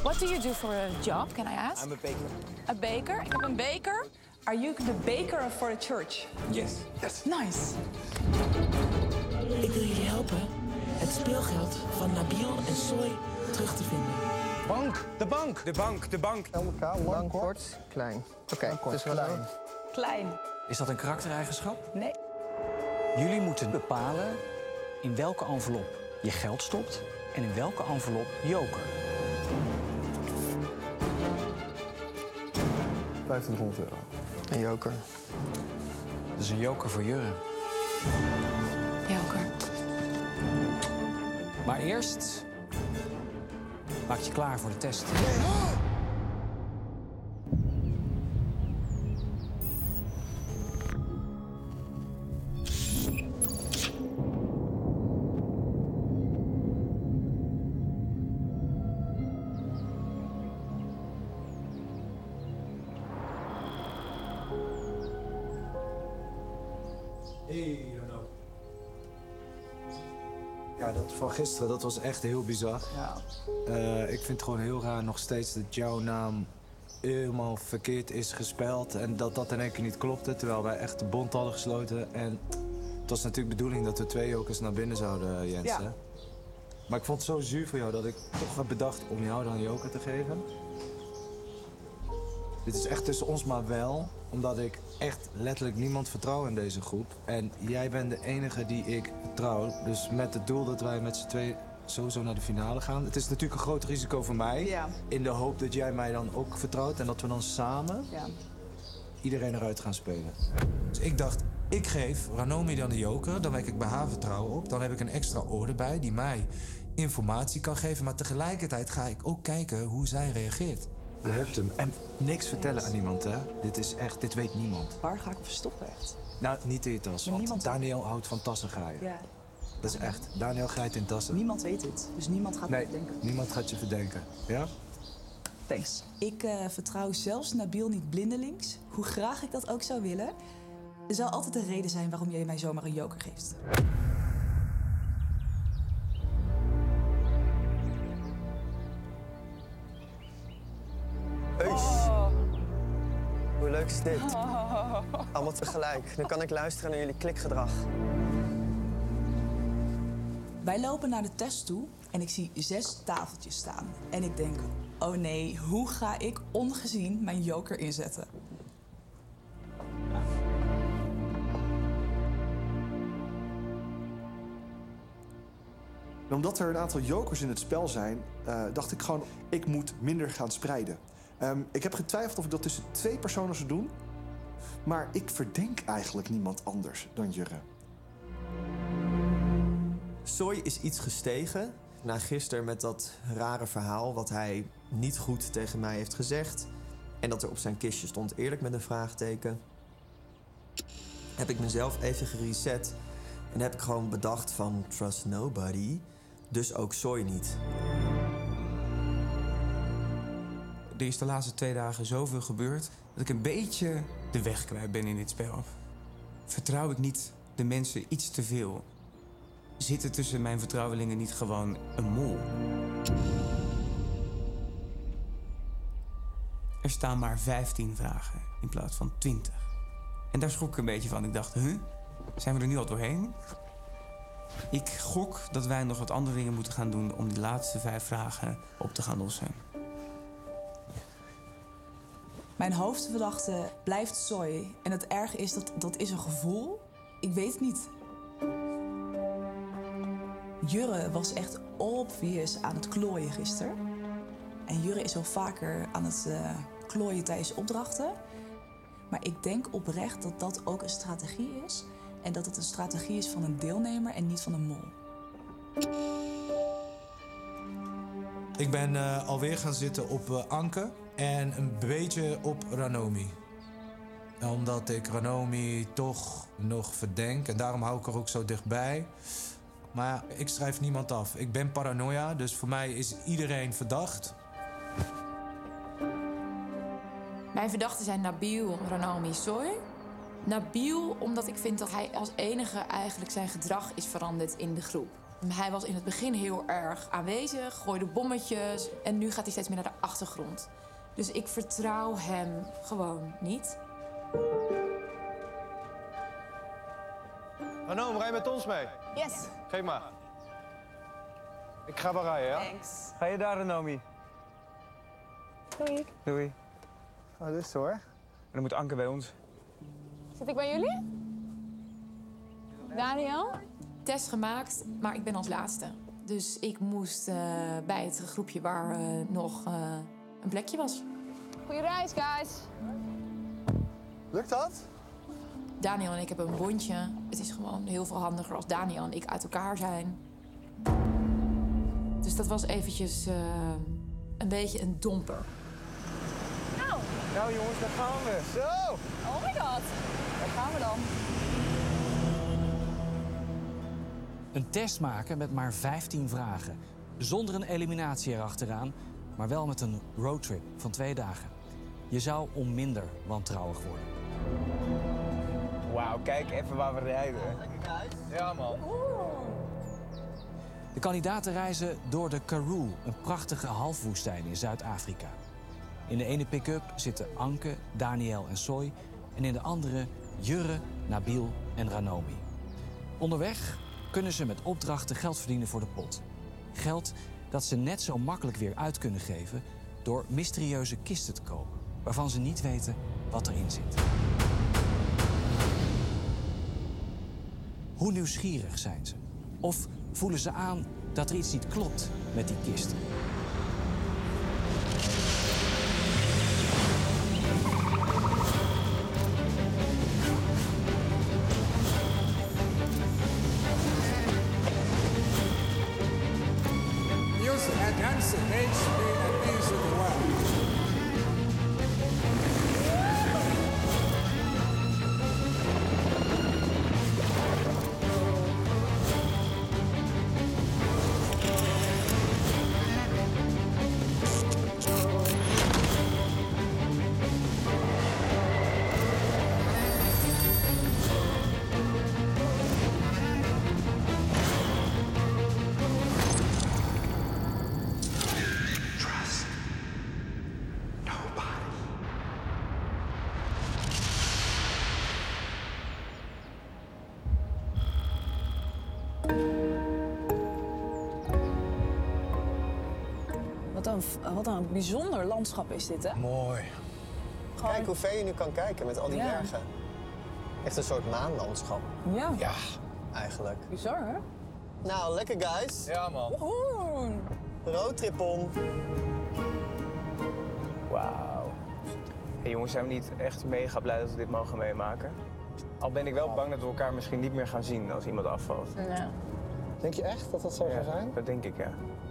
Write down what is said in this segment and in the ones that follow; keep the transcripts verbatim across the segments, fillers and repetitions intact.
What do you do for a job, can I ask? I'm a baker. A baker? Ik heb een baker. Are you the baker for the church? Yes. Yes. Nice. Ik wil jullie helpen het speelgeld van Nabil en Soy terug te vinden. Bank. De bank. De bank. De bank. Elkaar, lang, kort, klein. Oké, Lang, kort, het is klein. Klein. Is dat een karaktereigenschap? Nee. Jullie moeten bepalen in welke envelop je geld stopt en in welke envelop joker. vijftienhonderd euro. Een joker. Dat is een joker voor Jurre. Joker. Maar eerst maak je klaar voor de test. Hey, Renaud. Ja, dat van gisteren, dat was echt heel bizar. Ja. Uh, ik vind het gewoon heel raar nog steeds dat jouw naam helemaal verkeerd is gespeld. En dat dat in één keer niet klopte, terwijl wij echt de bond hadden gesloten. En het was natuurlijk de bedoeling dat we twee jokers naar binnen zouden, Jensen. Ja. Maar ik vond het zo zuur voor jou dat ik toch heb bedacht om jou dan een joker te geven. Dit is echt tussen ons maar wel, omdat ik echt letterlijk niemand vertrouw in deze groep. En jij bent de enige die ik vertrouw. Dus met het doel dat wij met z'n twee sowieso naar de finale gaan. Het is natuurlijk een groot risico voor mij. Ja. In de hoop dat jij mij dan ook vertrouwt en dat we dan samen Ja. iedereen eruit gaan spelen. Dus ik dacht, ik geef Ranomi dan de joker, dan wek ik bij haar vertrouwen op. Dan heb ik een extra oor erbij die mij informatie kan geven. Maar tegelijkertijd ga ik ook kijken hoe zij reageert. Je hebt hem. En niks vertellen aan niemand, hè? Dit is echt, dit weet niemand. Waar ga ik hem verstoppen echt? Nou, niet in je tas, want niemand- Daniel houdt van tassen graaien. Ja. Dat is echt. Daniel grijpt in tassen. Niemand weet het, dus niemand gaat Nee, het denken. niemand gaat je verdenken. Ja? Thanks. Ik uh, vertrouw zelfs Nabil niet blindelings, hoe graag ik dat ook zou willen. Er zal altijd een reden zijn waarom jij mij zomaar een joker geeft. Heus. Hoe leuk is dit? Allemaal tegelijk. Nu kan ik luisteren naar jullie klikgedrag. Wij lopen naar de test toe en ik zie zes tafeltjes staan. En ik denk, oh nee, hoe ga ik ongezien mijn joker inzetten? Omdat er een aantal jokers in het spel zijn, uh, dacht ik gewoon, ik moet minder gaan spreiden. Um, ik heb getwijfeld of ik dat tussen twee personen zou doen. Maar ik verdenk eigenlijk niemand anders dan Jurre. Soy is iets gestegen na gisteren met dat rare verhaal wat hij niet goed tegen mij heeft gezegd. En dat er op zijn kistje stond eerlijk met een vraagteken. Heb ik mezelf even gereset en heb ik gewoon bedacht van trust nobody, dus ook Soy niet. Er is de laatste twee dagen zoveel gebeurd dat ik een beetje de weg kwijt ben in dit spel. Vertrouw ik niet de mensen iets te veel? Zit er tussen mijn vertrouwelingen niet gewoon een mol? Er staan maar vijftien vragen in plaats van twintig. En daar schrok ik een beetje van. Ik dacht, huh? Zijn we er nu al doorheen? Ik gok dat wij nog wat andere dingen moeten gaan doen om die laatste vijf vragen op te gaan lossen. Mijn hoofdverdachte blijft Soy. En het erge is dat dat is een gevoel. Ik weet het niet. Jurre was echt obvious aan het klooien gisteren. En Jurre is wel vaker aan het uh, klooien tijdens opdrachten. Maar ik denk oprecht dat dat ook een strategie is. En dat het een strategie is van een deelnemer en niet van een mol. Ik ben uh, alweer gaan zitten op uh, Anke en een beetje op Ranomi. Omdat ik Ranomi toch nog verdenk en daarom hou ik er ook zo dichtbij. Maar ik schrijf niemand af. Ik ben paranoia, dus voor mij is iedereen verdacht. Mijn verdachten zijn Nabil, Ranomi, Soy. Nabil, omdat ik vind dat hij als enige eigenlijk zijn gedrag is veranderd in de groep. Hij was in het begin heel erg aanwezig, gooide bommetjes. En nu gaat hij steeds meer naar de achtergrond. Dus ik vertrouw hem gewoon niet. Ranoom, rij met ons mee. Yes. Geef maar. Ik ga wel rijden, ja? Thanks. Ga je daar, Ranomi? Doei. Doei. Oh, dit is hoor. En dan moet Anke bij ons. Zit ik bij jullie? Daniel? Test gemaakt, maar ik ben als laatste. Dus ik moest uh, bij het groepje waar uh, nog uh, een plekje was. Goeie reis, guys. Lukt dat? Daniel en ik hebben een bondje. Het is gewoon heel veel handiger als Daniel en ik uit elkaar zijn. Dus dat was eventjes uh, een beetje een domper. Nou. Nou jongens, daar gaan we. Zo! Oh my god. Daar gaan we dan. Een test maken met maar vijftien vragen. Zonder een eliminatie erachteraan, maar wel met een roadtrip van twee dagen. Je zou om minder wantrouwig worden. Wauw, kijk even waar we rijden. Ja, man. De kandidaten reizen door de Karoo, een prachtige halfwoestijn in Zuid-Afrika. In de ene pick-up zitten Anke, Daniel en Soy. En in de andere Jurre, Nabil en Ranomi. Onderweg kunnen ze met opdrachten geld verdienen voor de pot. Geld dat ze net zo makkelijk weer uit kunnen geven door mysterieuze kisten te kopen, waarvan ze niet weten wat erin zit. Hoe nieuwsgierig zijn ze? Of voelen ze aan dat er iets niet klopt met die kisten? Music enhances H P and music well. Wat een, wat een bijzonder landschap is dit, hè? Mooi. Gewoon... Kijk hoe ver je nu kan kijken met al die Ja. bergen. Echt een soort maanlandschap. Ja. Ja. Eigenlijk. Bizar, hè? Nou, lekker guys. Ja, man. Woehoe. Roadtrip om. Wauw. Hey jongens, zijn we niet echt mega blij dat we dit mogen meemaken? Al ben ik wel bang dat we elkaar misschien niet meer gaan zien als iemand afvalt. Ja. Denk je echt dat dat zo Ja, gaat zijn? dat denk ik, ja.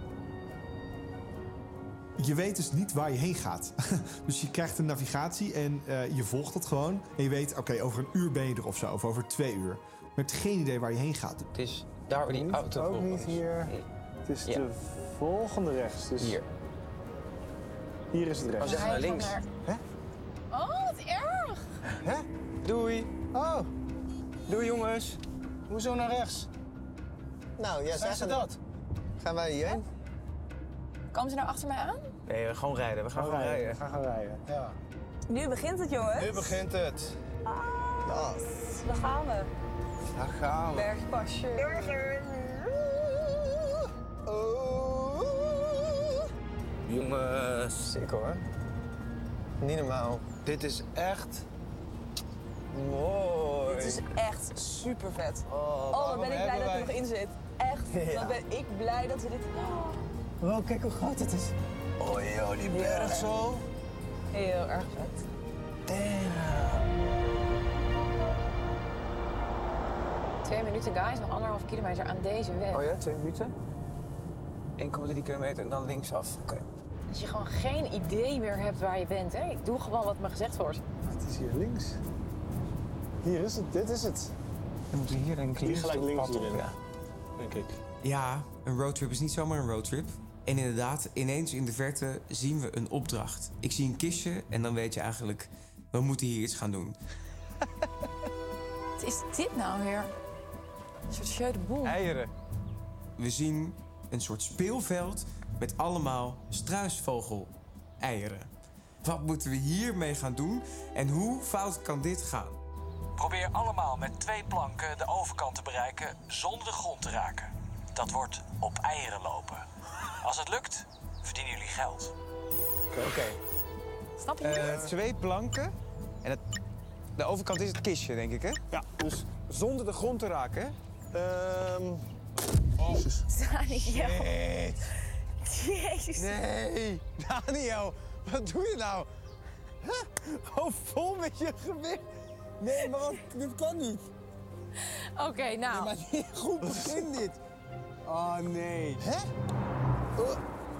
Je weet dus niet waar je heen gaat. Dus je krijgt een navigatie en uh, je volgt het gewoon. En je weet, oké, okay, over een uur ben je er of zo, of over twee uur. Maar je hebt geen idee waar je heen gaat. Het is daar waar die auto Ook voor niet ons. hier. Het is Ja. de volgende rechts. Dus Hier. hier is het rechts. Oh, zeg naar links. Hè? Oh, wat erg. Hè? Doei. Oh, Doei jongens. hoezo naar rechts? Nou, jij Zijn zegt ze dat? Gaan wij hierheen? Komen ze nou achter mij aan? Nee, we gewoon rijden. We gaan Gaan gewoon rijden. rijden. We gaan gaan rijden. Ja. Nu begint het, jongens. Nu begint het. Yes. Daar gaan we. Daar gaan we. Bergpasje. Oh. Jongens. Sick hoor. Niet normaal. Dit is echt mooi. Het is echt super vet. Oh, Oh, wat waarom ben ik blij hebben dat er wij- nog in zit. Echt, Ja. wat ben ik blij dat we dit... Wow, kijk hoe groot het is. Oh joh, die berg zo. Heel erg vet. Twee minuten, guys. Nog anderhalf kilometer aan deze weg. Oh ja, twee minuten? één komma drie kilometer en dan linksaf. Oké. Dat je gewoon geen idee meer hebt waar je bent, hè? Ik doe gewoon wat me gezegd wordt. Het is hier links. Hier is het, dit is het. Dan moeten we hier denk ik Hier links gelijk dat links pad op, hierin. ja. Denk ik. Ja, een roadtrip is niet zomaar een roadtrip. En inderdaad, ineens in de verte zien we een opdracht. Ik zie een kistje en dan weet je eigenlijk, we moeten hier iets gaan doen. Wat is dit nou weer? Een soort jeu de boel. Eieren. we zien een soort speelveld met allemaal struisvogel-eieren. Wat moeten we hiermee gaan doen en hoe fout kan dit gaan? Probeer allemaal met twee planken de overkant te bereiken zonder de grond te raken. Dat wordt op eieren lopen. Als het lukt, verdienen jullie geld. Oké. Okay. Snap je? Uh, twee planken. En het, de overkant is het kistje, denk ik, hè? Ja. Dus zonder de grond te raken, hè? Um... Oh. Jezus. Daniel. Shit. Jezus. Nee. Daniel, wat doe je nou? Huh? Gewoon vol met je gewicht. Nee, maar wat, dit kan niet. Oké, okay, nou. Nee, maar niet goed begin dit. Oh, nee. Hè? Uh.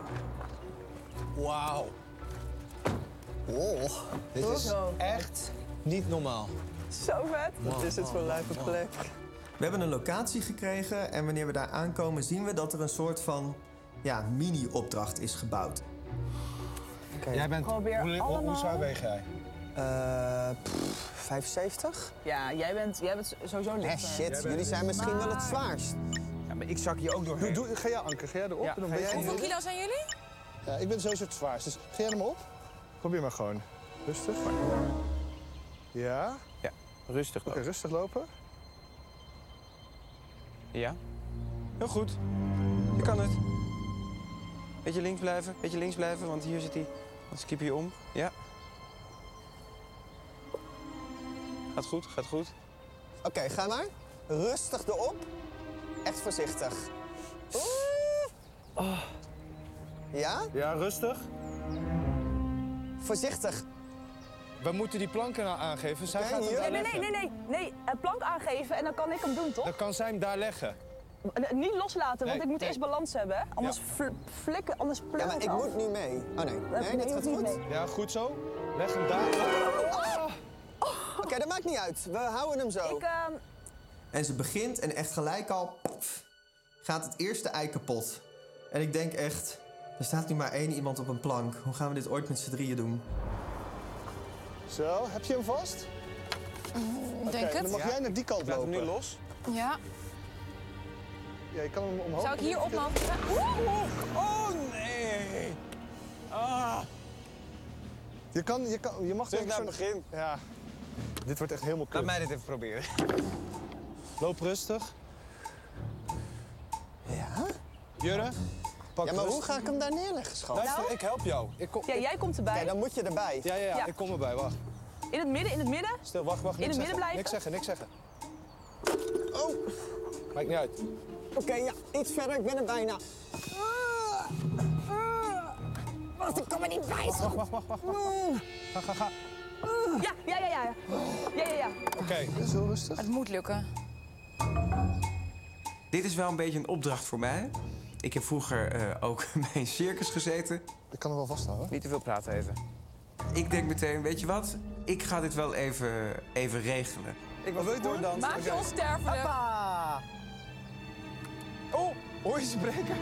Wauw. Oh, dit is echt niet normaal. Zo vet. Wat is het voor een lijpe plek? We hebben een locatie gekregen en wanneer we daar aankomen zien we dat er een soort van ja, mini-opdracht is gebouwd. Okay. Jij bent, Probeer hoe, allemaal... hoe zwaar weeg jij? Uh, pff, vijfenzeventig? Ja, jij bent, jij bent sowieso lichter. Eh, shit, bent... jullie zijn misschien maar... wel het zwaarst. Ja, maar ik zak hier ook doorheen. Doe, doe, ga jij, Anke, ga jij erop? Ja, dan ga jij Hoeveel kilo zijn jullie? Ja, ik ben sowieso het zwaarst, dus ga jij er maar op? Probeer maar gewoon. Rustig. Ja? Ja, rustig lopen. Oké, okay, rustig lopen. Ja. Heel goed. Je kan het. Beetje links blijven, beetje links blijven, want hier zit hij. Dan skip je om. Ja. Gaat goed, gaat goed. Oké, okay, ga maar. Rustig erop. Echt voorzichtig. Oh. Ja? Ja, rustig. Voorzichtig. We moeten die planken nou aangeven. Zij okay, gaat hem nee, daar nee, leggen. nee, nee, nee, nee. Een plank aangeven en dan kan ik hem doen, toch? Dan kan zij hem daar leggen. N niet loslaten, want nee, ik moet nee. eerst balans hebben. Anders ja. flikken, anders pluk Ja, maar ik af. moet nu mee. Oh nee, nee, nee dit gaat goed. mee. Ja, goed zo. Leg hem daar. Oh. Oh. Oké, okay, dat maakt niet uit. We houden hem zo. Ik, uh... En ze begint en echt gelijk al pff, gaat het eerste ei kapot. En ik denk echt, er staat nu maar één iemand op een plank. Hoe gaan we dit ooit met z'n drieën doen? Zo, heb je hem vast? Mm, denk okay, het. Dan mag ja. jij naar die kant Laat lopen. hem nu los. Ja. Ja, je kan hem omhoog. Zou ik hier op mogen? Oh nee! Ah. Je, kan, je, kan, je mag Terug naar het zo... begin. Ja. Dit wordt echt helemaal kut. Laat mij dit even proberen. Loop rustig. Ja? Jurre, pak Ja, maar rust. hoe ga ik hem daar neerleggen, schat? Luister, nou? ik help jou. Ik kom, Ja, jij komt erbij. Oké, dan moet je erbij. Ja, ja, ja, Ja. ik kom erbij, wacht. In het midden, in het midden. Stil, wacht, wacht. In niks het midden zeggen. blijven? Niks zeggen, niks zeggen. Oh, Maakt niet uit. oké, okay, ja, iets verder, ik ben er bijna. Wacht, ik kan er niet bij. Wacht, wacht, wacht, wacht, wacht. Ga, ga, ga. Ja, ja, ja, ja. Ja, ja, ja. Oké, okay. Dit is heel rustig. Het moet lukken. Dit is wel een beetje een opdracht voor mij. Ik heb vroeger uh, ook bij een circus gezeten. Ik kan hem wel vasthouden. Niet te veel praten even. Ik denk meteen, weet je wat? Ik ga dit wel even, even regelen. Ik was het doordans. Maak je onsterfelijk. Hoppa! Oh, hoor je ze breken?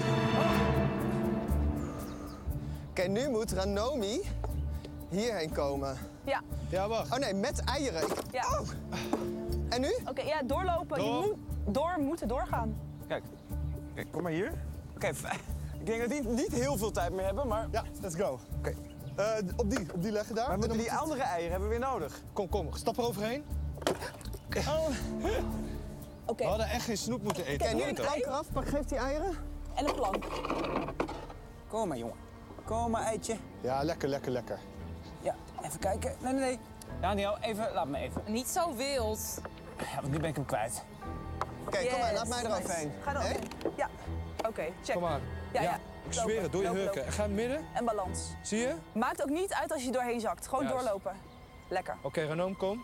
Oké, okay, nu moet Ranomi hierheen komen. Ja. Ja, wacht. Oh nee, met eieren. Ik... Ja. Oh. En nu? Oké, okay, ja, doorlopen. Door. Je moet door moeten doorgaan. Kijk, Kijk kom maar hier. Oké, okay, ik denk dat we niet, niet heel veel tijd meer hebben, maar... Ja, let's go. Oké. Okay. Uh, op die, op die leggen daar. Maar moeten die het... andere eieren hebben we weer nodig. Kom, kom, stap eroverheen. Oh. Oké. Okay. We hadden echt geen snoep moeten eten. Kijk, nu een plank eraf. Pak, geef die eieren. En een plank. Kom maar, jongen. Kom maar, eitje. Ja, lekker, lekker, lekker. Ja, even kijken. Nee, nee, nee. Daniel, even, laat me even. Niet zo wild. Ja, want nu ben ik hem kwijt. Oké, okay, yes. Kom maar, laat mij eroverheen. Ga er overheen. Ja. Oké, okay, check. Kom maar. Ja, ja. ja. Ik zweer het, door je hurken. Ga in het midden. En balans. Zie je? Maakt ook niet uit als je doorheen zakt. Gewoon Juist. doorlopen. Lekker. Oké, okay, Ranoom, kom.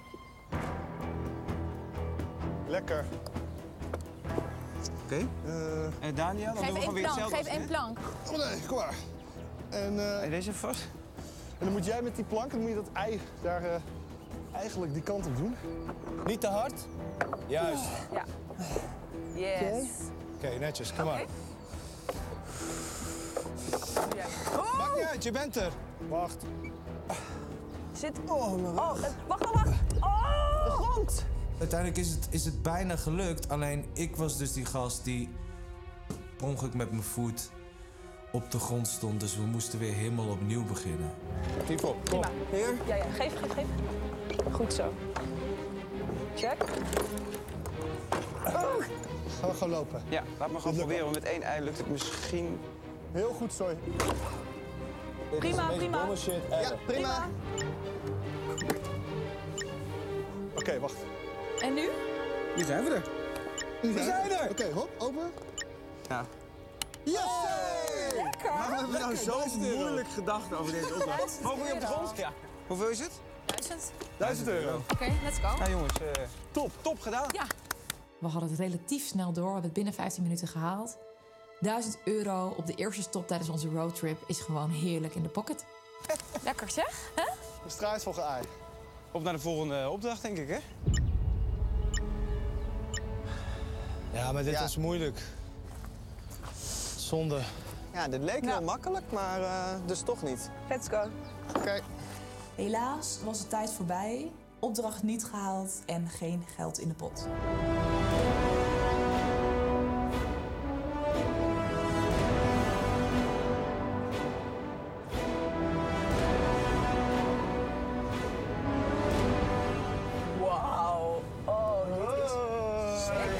Lekker. Oké. Okay. Uh, en Daniel, dan geef doen we gewoon weer plank, hetzelfde. Geef één plank. Oh nee, kom maar. En, uh, en deze vast. En dan moet jij met die plank, dan moet je dat ei daar uh, eigenlijk die kant op doen. Niet te hard. Juist. Ja. Yes. Oké, okay. okay, netjes, kom maar. Okay. Ja. Oh! Maakt niet uit, je bent er. Wacht. Zit. Oh, mijn oh, wacht, wacht, wacht. Oh! De grond. Uiteindelijk is het, is het bijna gelukt. Alleen ik was dus die gast die per ongeluk met mijn voet op de grond stond. Dus we moesten weer helemaal opnieuw beginnen. Typo, kom. Hier? Ja, ja. Geef, geef, geef. Goed zo. Check. Gaan we gewoon lopen? Ja, laat me gewoon proberen, want met één ei lukt het misschien... Heel goed, sorry. Prima, prima. Ja, prima. Oké, okay, wacht. En nu? Nu zijn we er. We zijn er! Oké, okay, hop, open. Ja. Yes! Lekker! Waarom hebben we nou zo moeilijk gedacht over deze opdracht? Mogen we hier op de grond? Ja. Hoeveel is het? Duizend. Duizend euro. Oké, okay, let's go. Ja, jongens, uh, top. Top gedaan. Ja. We hadden het relatief snel door. We hebben het binnen vijftien minuten gehaald. duizend euro op de eerste stop tijdens onze roadtrip is gewoon heerlijk in de pocket. Lekker zeg, hè? De straat volgen ei. Op naar de volgende opdracht, denk ik, hè? Ja, maar dit Ja. was moeilijk. Zonde. Ja, dit leek wel makkelijk, maar uh, dus toch niet. Let's go. Oké. Okay. Helaas was de tijd voorbij, opdracht niet gehaald en geen geld in de pot. Wauw. Oh, dit is sick.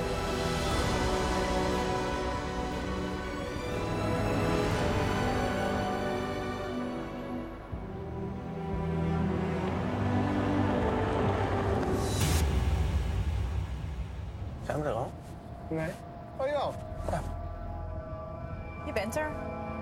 Zijn we er al? Nee. Oh ja. Ja. Je bent er.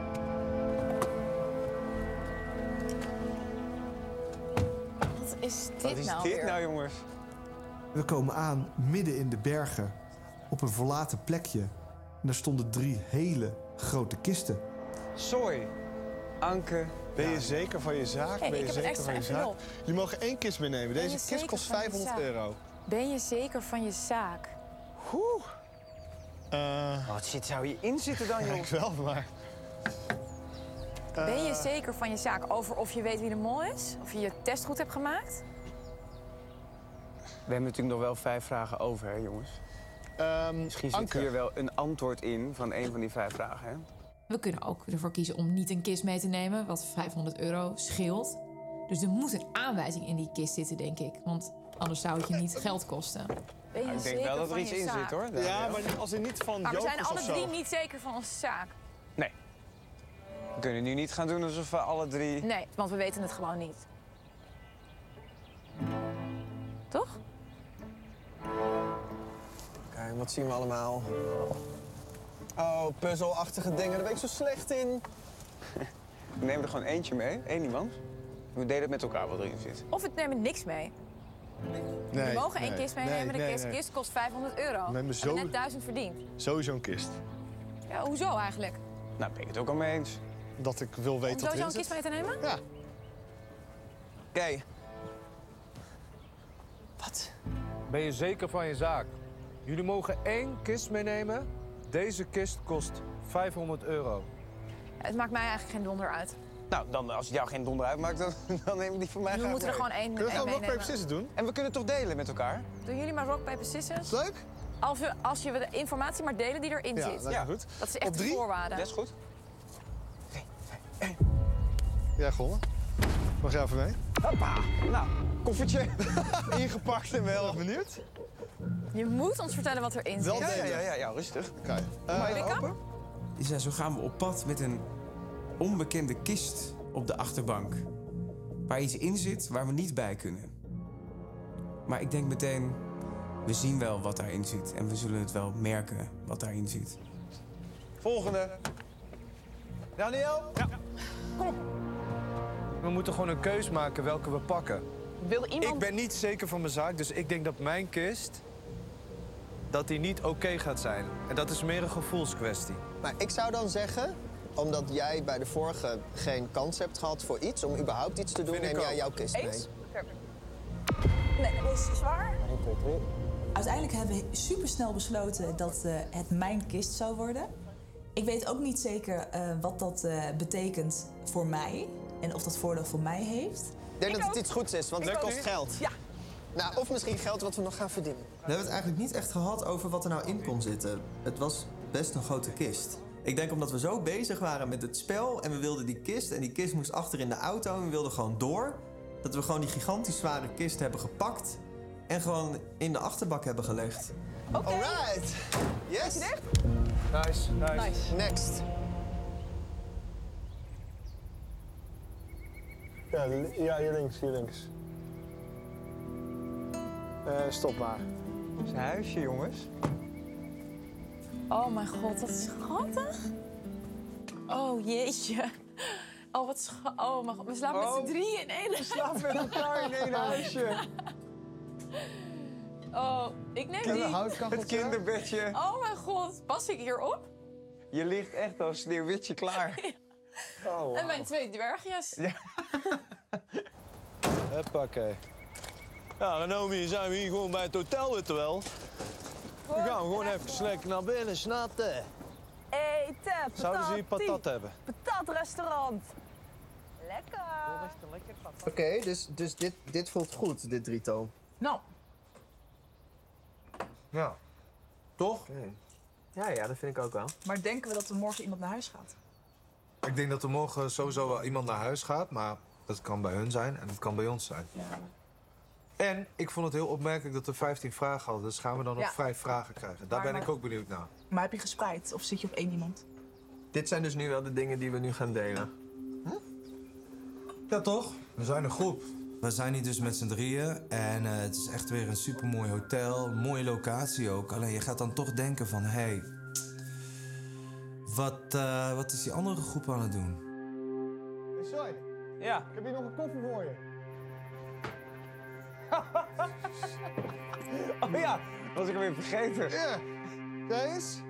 Wat is dit Wat is nou dit weer? nou, jongens? We komen aan midden in de bergen op een verlaten plekje. En daar stonden drie hele grote kisten. Soy, Anke. Ben je zeker van je zaak? Hey, ben je ik heb zeker een extra van je zaak? envelop. Jullie mogen één kist meenemen. Ben je Deze kist zeker kost van je vijfhonderd zaak? euro. Ben je zeker van je zaak? Oeh. Uh, Wat zit, zou hierin zitten dan, joh? ik wel, maar... Uh, Ben je zeker van je zaak over of je weet wie de mol is? Of je je test goed hebt gemaakt? We hebben natuurlijk nog wel vijf vragen over, hè, jongens? Um, Misschien zit Anke. hier wel een antwoord in van een van die vijf vragen, hè? We kunnen ook ervoor kiezen om niet een kist mee te nemen, wat vijfhonderd euro scheelt. Dus er moet een aanwijzing in die kist zitten, denk ik. Want anders zou het je niet geld kosten. Ben je Nou, ik denk zeker wel dat er van iets je in zaak? zit, hoor. Ja, Daniel. maar als in niet van Maar we jokers zijn alle of zo. drie niet zeker van onze zaak. Nee. We kunnen nu niet gaan doen alsof we alle drie... Nee, want we weten het gewoon niet. Toch? Oké, wat zien we allemaal? Oh, puzzelachtige dingen, daar ben ik zo slecht in. We nemen er gewoon eentje mee, één iemand. We delen het met elkaar wat erin zit. Of we nemen niks mee. Nee, we mogen één nee, kist meenemen. nee, de nee, kist, nee. kist kost vijfhonderd euro. We hebben We zo- hebben net duizend verdiend. Sowieso een kist. Ja, hoezo eigenlijk? Nou, ben ik het ook al mee eens. Dat ik wil weten Om wat sowieso erin een kist zit. mee te nemen? Ja. Oké. Okay. Wat? Ben je zeker van je zaak? Jullie mogen één kist meenemen. Deze kist kost vijfhonderd euro. Het maakt mij eigenlijk geen donder uit. Nou, dan, als het jou geen donder uitmaakt, dan, dan neem ik die van mij We graag moeten er mee. gewoon één, Kunnen we één gewoon rock, paper, meenemen. scissors doen? En we kunnen het toch delen met elkaar? Doen jullie maar rock, paper, scissors? Leuk? Als, we, als je de informatie maar delen die erin Ja, zit. lijkt me Ja. goed. Dat is echt Op de drie? voorwaarde. Dat is goed. Jij gewonnen. Mag jij even mee? Hoppa. Nou, koffertje. Ingepakt en wel. Benieuwd? Je moet ons vertellen wat erin zit. Wel Ja, ja, ja, ja, ja, rustig. Oké. Doe maar even Pika? open. Dus ja, zo gaan we op pad met een onbekende kist op de achterbank. Waar iets in zit waar we niet bij kunnen. Maar ik denk meteen, we zien wel wat daarin zit. En we zullen het wel merken wat daarin zit. Volgende. Daniel? Ja. We moeten gewoon een keus maken welke we pakken. Wil iemand... Ik ben niet zeker van mijn zaak, dus ik denk dat mijn kist... dat die niet oké gaat zijn. En dat is meer een gevoelskwestie. Maar ik zou dan zeggen, omdat jij bij de vorige geen kans hebt gehad voor iets, om überhaupt iets te doen, Vind ik neem jij ook. jouw kist mee. Eens? Perfect. Nee, dat is zwaar. Uiteindelijk hebben we supersnel besloten dat uh, het mijn kist zou worden. Ik weet ook niet zeker uh, wat dat uh, betekent voor mij en of dat voordeel voor mij heeft. Ik denk Ik dat het ook. iets goeds is, want Ik het ook. kost geld. Ja. Nou, of misschien geld wat we nog gaan verdienen. We hebben het eigenlijk niet echt gehad over wat er nou in kon zitten. Het was best een grote kist. Ik denk omdat we zo bezig waren met het spel en we wilden die kist... en die kist moest achter in de auto en we wilden gewoon door... dat we gewoon die gigantisch zware kist hebben gepakt... en gewoon in de achterbak hebben gelegd. Oké. Okay. Alright. Yes. Is je dicht? Nice, nice. Nice. Next. Ja, li- ja, hier links, hier links. Uh, stop maar. Zijn huisje, jongens. Oh mijn god, dat is schattig. Oh jeetje. Oh, wat scha... Oh mijn god, we slapen Oh. met z'n drieën in één We slapen met elkaar in één huisje. Oh, ik neem Ken je die. een houtkacheltje? Het kinderbedje. Oh mijn god, pas ik hierop? Je ligt echt als Sneeuwwitje klaar. Oh, wow. En mijn twee dwergjes. Ja. Huppakee. Ja, Ranomi, zijn we hier gewoon bij het hotel, weet je wel. We gaan gewoon even lekker naar binnen snatten. Eten, Zouden ze hier patat hebben? patatrestaurant. Lekker. Oké, okay, dus, dus dit, dit voelt goed, dit drietal. Nou. Ja. Toch? Okay. Ja, ja, dat vind ik ook wel. Maar denken we dat er morgen iemand naar huis gaat? Ik denk dat er morgen sowieso wel iemand naar huis gaat, maar dat kan bij hun zijn en dat kan bij ons zijn. Ja. En ik vond het heel opmerkelijk dat we vijftien vragen hadden, dus gaan we dan nog Ja. vijf vragen krijgen. Daar Maar- ben maar- ik ook benieuwd naar. Maar heb je gespreid of zit je op één iemand? Dit zijn dus nu wel de dingen die we nu gaan delen. Ja, toch? We zijn een groep. We zijn hier dus met z'n drieën en uh, het is echt weer een supermooi hotel, een mooie locatie ook. Alleen je gaat dan toch denken van, hé, hey, wat, uh, wat is die andere groep aan het doen? Hey, Soy, Ja. ik heb hier nog een koffer voor je. Oh ja, was ik hem weer vergeten. Ja, kijk eens.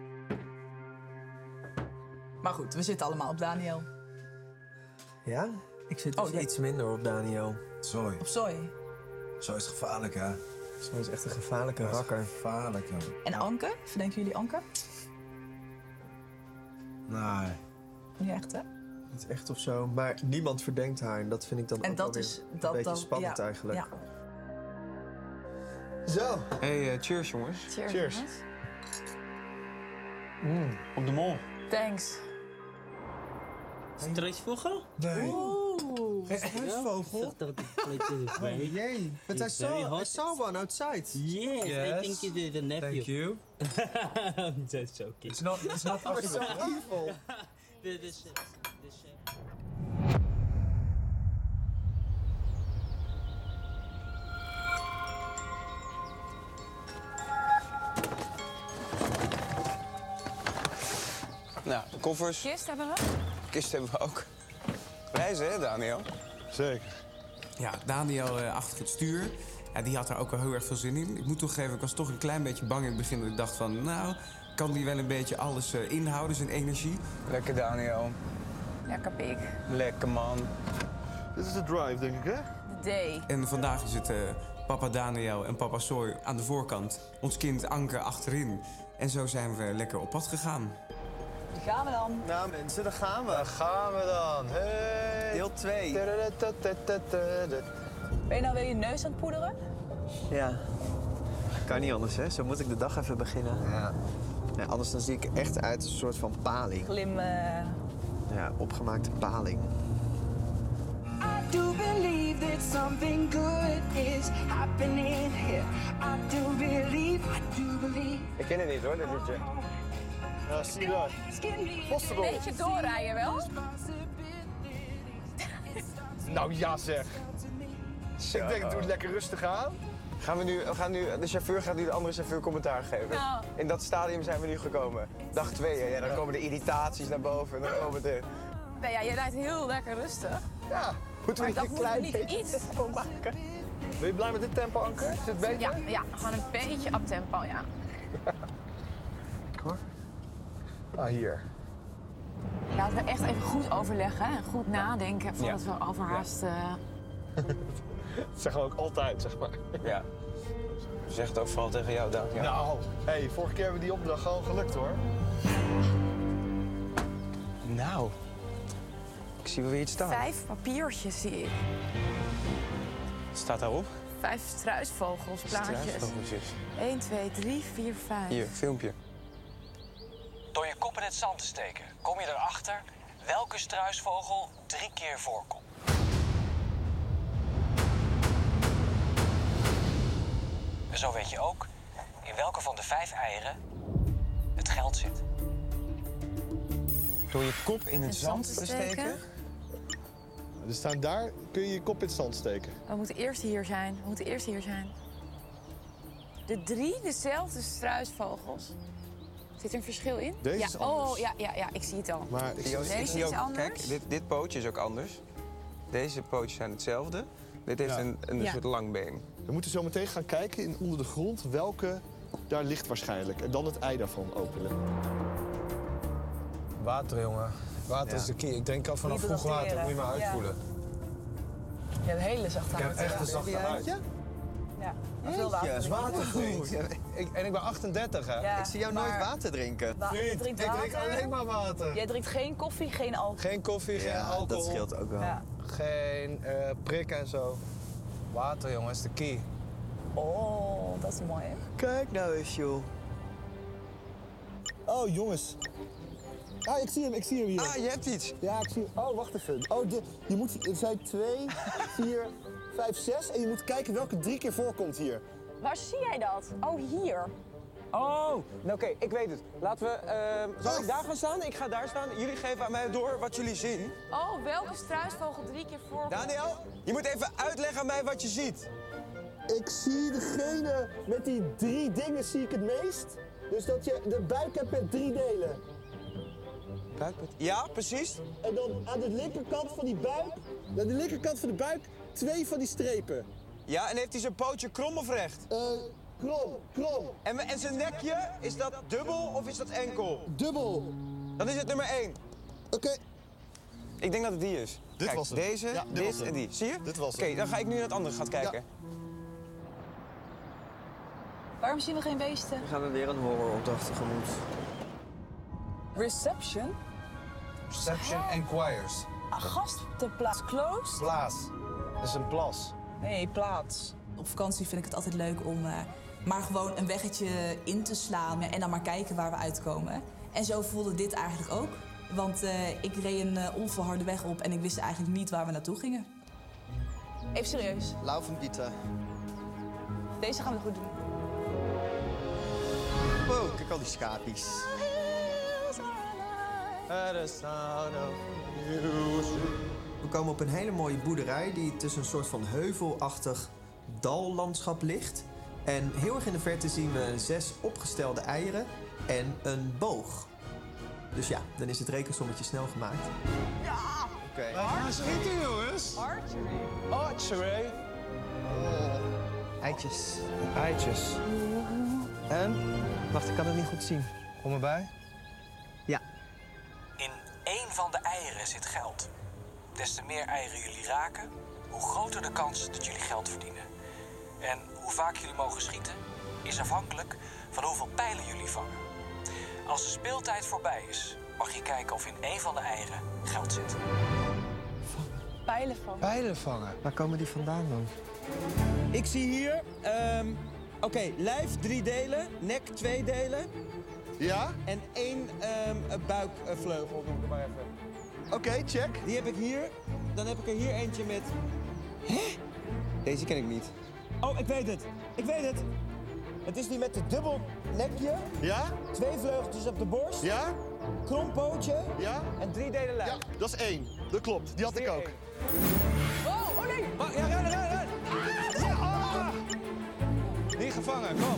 Maar goed, we zitten allemaal op Daniel. Ja? Ik zit dus Oh, ja. iets minder op Daniel. Zooi. Op Zoe. Zo is het gevaarlijk, hè? Zo is echt een gevaarlijke Dat is rakker. gevaarlijk, joh. En Anke? Verdenken jullie Anke? Nee. Niet echt, hè? Niet echt of zo, maar niemand verdenkt haar. En dat vind ik dan En ook dat wel weer is een dat beetje dan spannend ja, eigenlijk. Ja. Zo. Hey, uh, cheers jongens. Cheers. Cheers. jongens. Mm, op de mol. Thanks. Struisvogel? Nee. Oeh. Geen struisvogel? Oh jee. But I It's very saw, I hot. saw one outside. Yes, Yes. I think it is a nephew. Thank you. That's okay. It's not, it's not Oh, it's so evil. This, this, this, Nou, de koffers. Kist hebben we. Kist hebben we ook. Reizen, hè, Daniel? Zeker. Ja, Daniel uh, achter het stuur. Ja, die had er ook wel heel erg veel zin in. Ik moet toegeven, ik was toch een klein beetje bang in het begin. Dat ik dacht van, nou, kan die wel een beetje alles uh, inhouden, zijn energie? Lekker, Daniel. Lekker pik. Lekker, man. Dit is de drive, denk ik, hè? De day. En vandaag is het uh, papa Daniel en papa Soy aan de voorkant. Ons kind Anke achterin. En zo zijn we lekker op pad gegaan. Daar gaan we dan. Nou mensen, daar gaan we. Daar gaan we dan. Hey. Deel twee. Ben je nou weer je neus aan het poederen? Ja. Kan niet anders, hè? Zo moet ik de dag even beginnen. Ja. Ja, anders dan zie ik echt uit als een soort van paling. Glimmen. Ja, opgemaakte paling. I do believe that something good is happening here. I do believe, I do believe. Ik ken het niet, hoor, dit liedje. Ja, zie je daar. Vossenbol. Beetje doorrijden wel. Nou ja, zeg. Ik denk, doe het lekker rustig aan. Gaan we nu, we gaan nu, de chauffeur gaat nu de andere chauffeur commentaar geven. Nou. In dat stadium zijn we nu gekomen. Dag twee, hè. Ja, dan komen de irritaties naar boven. En dan komen de... Nee, ja, je rijdt heel lekker rustig. Ja. Moeten we Maar niet dat een moet klein niet beetje iets. tempo maken? Ben je blij met dit tempo, Anke? Is het beter? Ja, ja, gewoon een beetje up tempo, ja. Hoor. Ah, hier. Laten we echt even goed overleggen en goed nadenken voordat we overhaast... Uh... Dat zeggen we ook altijd, zeg maar. Ja. Zeg het ook vooral tegen jou, Daniel. Nou, hey, vorige keer hebben we die opdracht gewoon gelukt, hoor. Nou. Ik zie wel weer iets staan. Vijf papiertjes zie ik. Wat staat daarop? Vijf struisvogels, plaatjes. Struisvogeltjes. één, twee, drie, vier, vijf. Hier, filmpje. Door je kop in het zand te steken kom je erachter welke struisvogel drie keer voorkomt. En zo weet je ook in welke van de vijf eieren het geld zit. Door je kop in het zand zand te te steken? steken? Er staan daar, kun je je kop in het zand steken. We moeten eerst hier zijn. We moeten eerst hier zijn. De drie dezelfde struisvogels. Zit er een verschil in? Deze ja. is anders. Oh, ja, ja, ja, ik zie het al. Maar ik zie- Deze ik is zie ook- anders. Kijk, dit, dit pootje is ook anders. Deze pootjes zijn hetzelfde. Dit heeft Ja. een, een Ja. soort lang been. We moeten zo meteen gaan kijken in onder de grond welke daar ligt waarschijnlijk. En dan het ei daarvan openen. Water, jongen. Water Ja. is de key. Ik drink al vanaf vroeg water. Moet je maar Ja. uitvoelen. Je hebt hele zachte Ik heb huid. echt een zachte huid. Ja. Veel water. Ja, is drinken. watervriend. Ik, en ik ben achtendertig, hè? Ja, Ik zie jou nooit maar- water drinken. Wa- je Vriend, drinkt ik water. drink alleen maar water. Jij drinkt geen koffie, geen alcohol. Geen koffie, geen Ja, alcohol. dat scheelt ook wel. Ja. Geen eh, prik en zo. Water, jongen, is de key. Oh, dat is mooi, hè? Kijk nou eens, joh. Oh, jongens. Ah, ik zie hem, ik zie hem hier. Ah, je hebt iets. Ja, ik zie hem. Oh, wacht even. Oh, dit, je moet, er zijn twee, vier, vijf, zes. En je moet kijken welke drie keer voorkomt hier. Waar zie jij dat? Oh, hier. Oh, nou oké, ik weet het. Laten we... Uh, zal ik daar gaan staan? Ik ga daar staan. Jullie geven aan mij door wat jullie zien. Oh, welke struisvogel drie keer voorkomt? Daniel, je moet even uitleggen aan mij wat je ziet. Ik zie degene met die drie dingen zie ik het meest. Dus dat je de buik hebt met drie delen. Buikput. Ja, precies. En dan aan de linkerkant van die buik, aan de linkerkant van de buik, twee van die strepen. Ja, en heeft hij zijn pootje krom of recht? Eh, krom, krom. En, en zijn nekje, is dat dubbel of is dat enkel? Dubbel. Dan is het nummer één. Oké. Ik denk dat het die is. Dit Kijk, was hem. deze, Ja, dit dit was hem. en die. Zie je? Dit was Oké, hem. dan ga ik nu naar het andere gat kijken. Waarom zien we geen beesten? We gaan we weer een horroropdracht tegemoet. Reception? Reception Enquires. Ah, gast, de plaats closed? Plaats. Dat is een plas. Nee, plaats. Op vakantie vind ik het altijd leuk om eh, maar gewoon een weggetje in te slaan en dan maar kijken waar we uitkomen. En zo voelde dit eigenlijk ook. Want eh, ik reed een uh, onverharde weg op en ik wist eigenlijk niet waar we naartoe gingen. Even serieus. Laufen bieten. Deze gaan we goed doen. Wow, kijk al die schapies. We komen op een hele mooie boerderij die tussen een soort van heuvelachtig dallandschap ligt. En heel erg in de verte zien we zes opgestelde eieren en een boog. Dus ja, dan is het rekensommetje snel gemaakt. Ja! Oké. We gaan schieten, jongens. Archery. Archery. Oh. Eitjes. Eitjes. En? Wacht, ik kan het niet goed zien. Kom erbij. Ja. In één van de eieren zit geld. Des te meer eieren jullie raken, hoe groter de kans dat jullie geld verdienen. En hoe vaak jullie mogen schieten, is afhankelijk van hoeveel pijlen jullie vangen. Als de speeltijd voorbij is, mag je kijken of in één van de eieren geld zit. Pijlen van. Pijlen vangen. Waar komen die vandaan dan? Ik zie hier, ehm oké, lijf drie delen, nek twee delen. Ja? En één ehm, buikvleugel, noem ik het maar even. Oké, check. Die heb ik hier. Dan heb ik er hier eentje met... Hè? Deze ken ik niet. Oh, ik weet het. Ik weet het. Het is die met de dubbel nekje. Ja? Twee vleugeltjes op de borst. Ja? Krom pootje. Ja? En drie delen lijf. Ja, dat is één. Dat klopt. Die had ik ook. Oh, oh nee! Maar, ja, ren, ren, ren. Ja, ah! Niet gevangen, kom.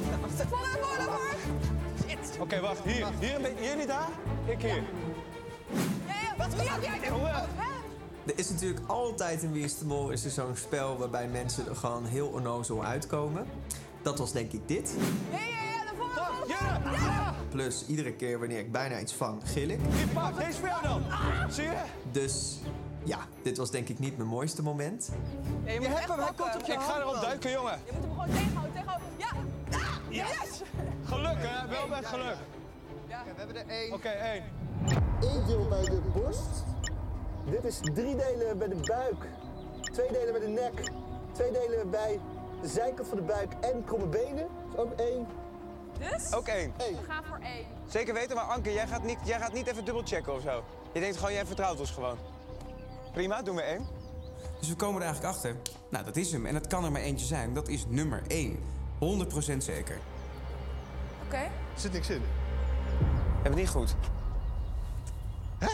Oké, okay, wacht. Hier. Hier een beetje. Hier niet daar. Ik hier. Ja, ja, wat wie heb jij dit? Er is natuurlijk altijd in Wie is de Mol is er zo'n spel waarbij mensen er gewoon heel onnozel uitkomen. Dat was denk ik dit. Ja, ja, ja, de volgende. Ja! Plus iedere keer wanneer ik bijna iets vang, gil ik. Hier, pak. Deze voor jou dan. Zie je? Dus ja, dit was denk ik niet mijn mooiste moment. Ja, je moet hem echt pakken. Ik ga erop duiken, jongen. Je moet hem gewoon tegenhouden, tegenhouden. Ja! Ah! Yes! Geluk, hè? Wel met geluk. Ja. We hebben er één. Oké, okay, één. Eén deel bij de borst. Dit is drie delen bij de buik. Twee delen bij de nek. Twee delen bij de zijkant van de buik en kromme benen. Dat is ook één. Dus? Ook één. We gaan voor één. Zeker weten, maar Anke, jij gaat niet, jij gaat niet even dubbelchecken of zo. Je denkt gewoon, jij vertrouwt ons gewoon. Prima, doen we één. Dus we komen er eigenlijk achter. Nou, dat is hem. En het kan er maar eentje zijn. Dat is nummer één. honderd procent zeker. Oké. Er zit niks in. Hebben we niet goed. Hè?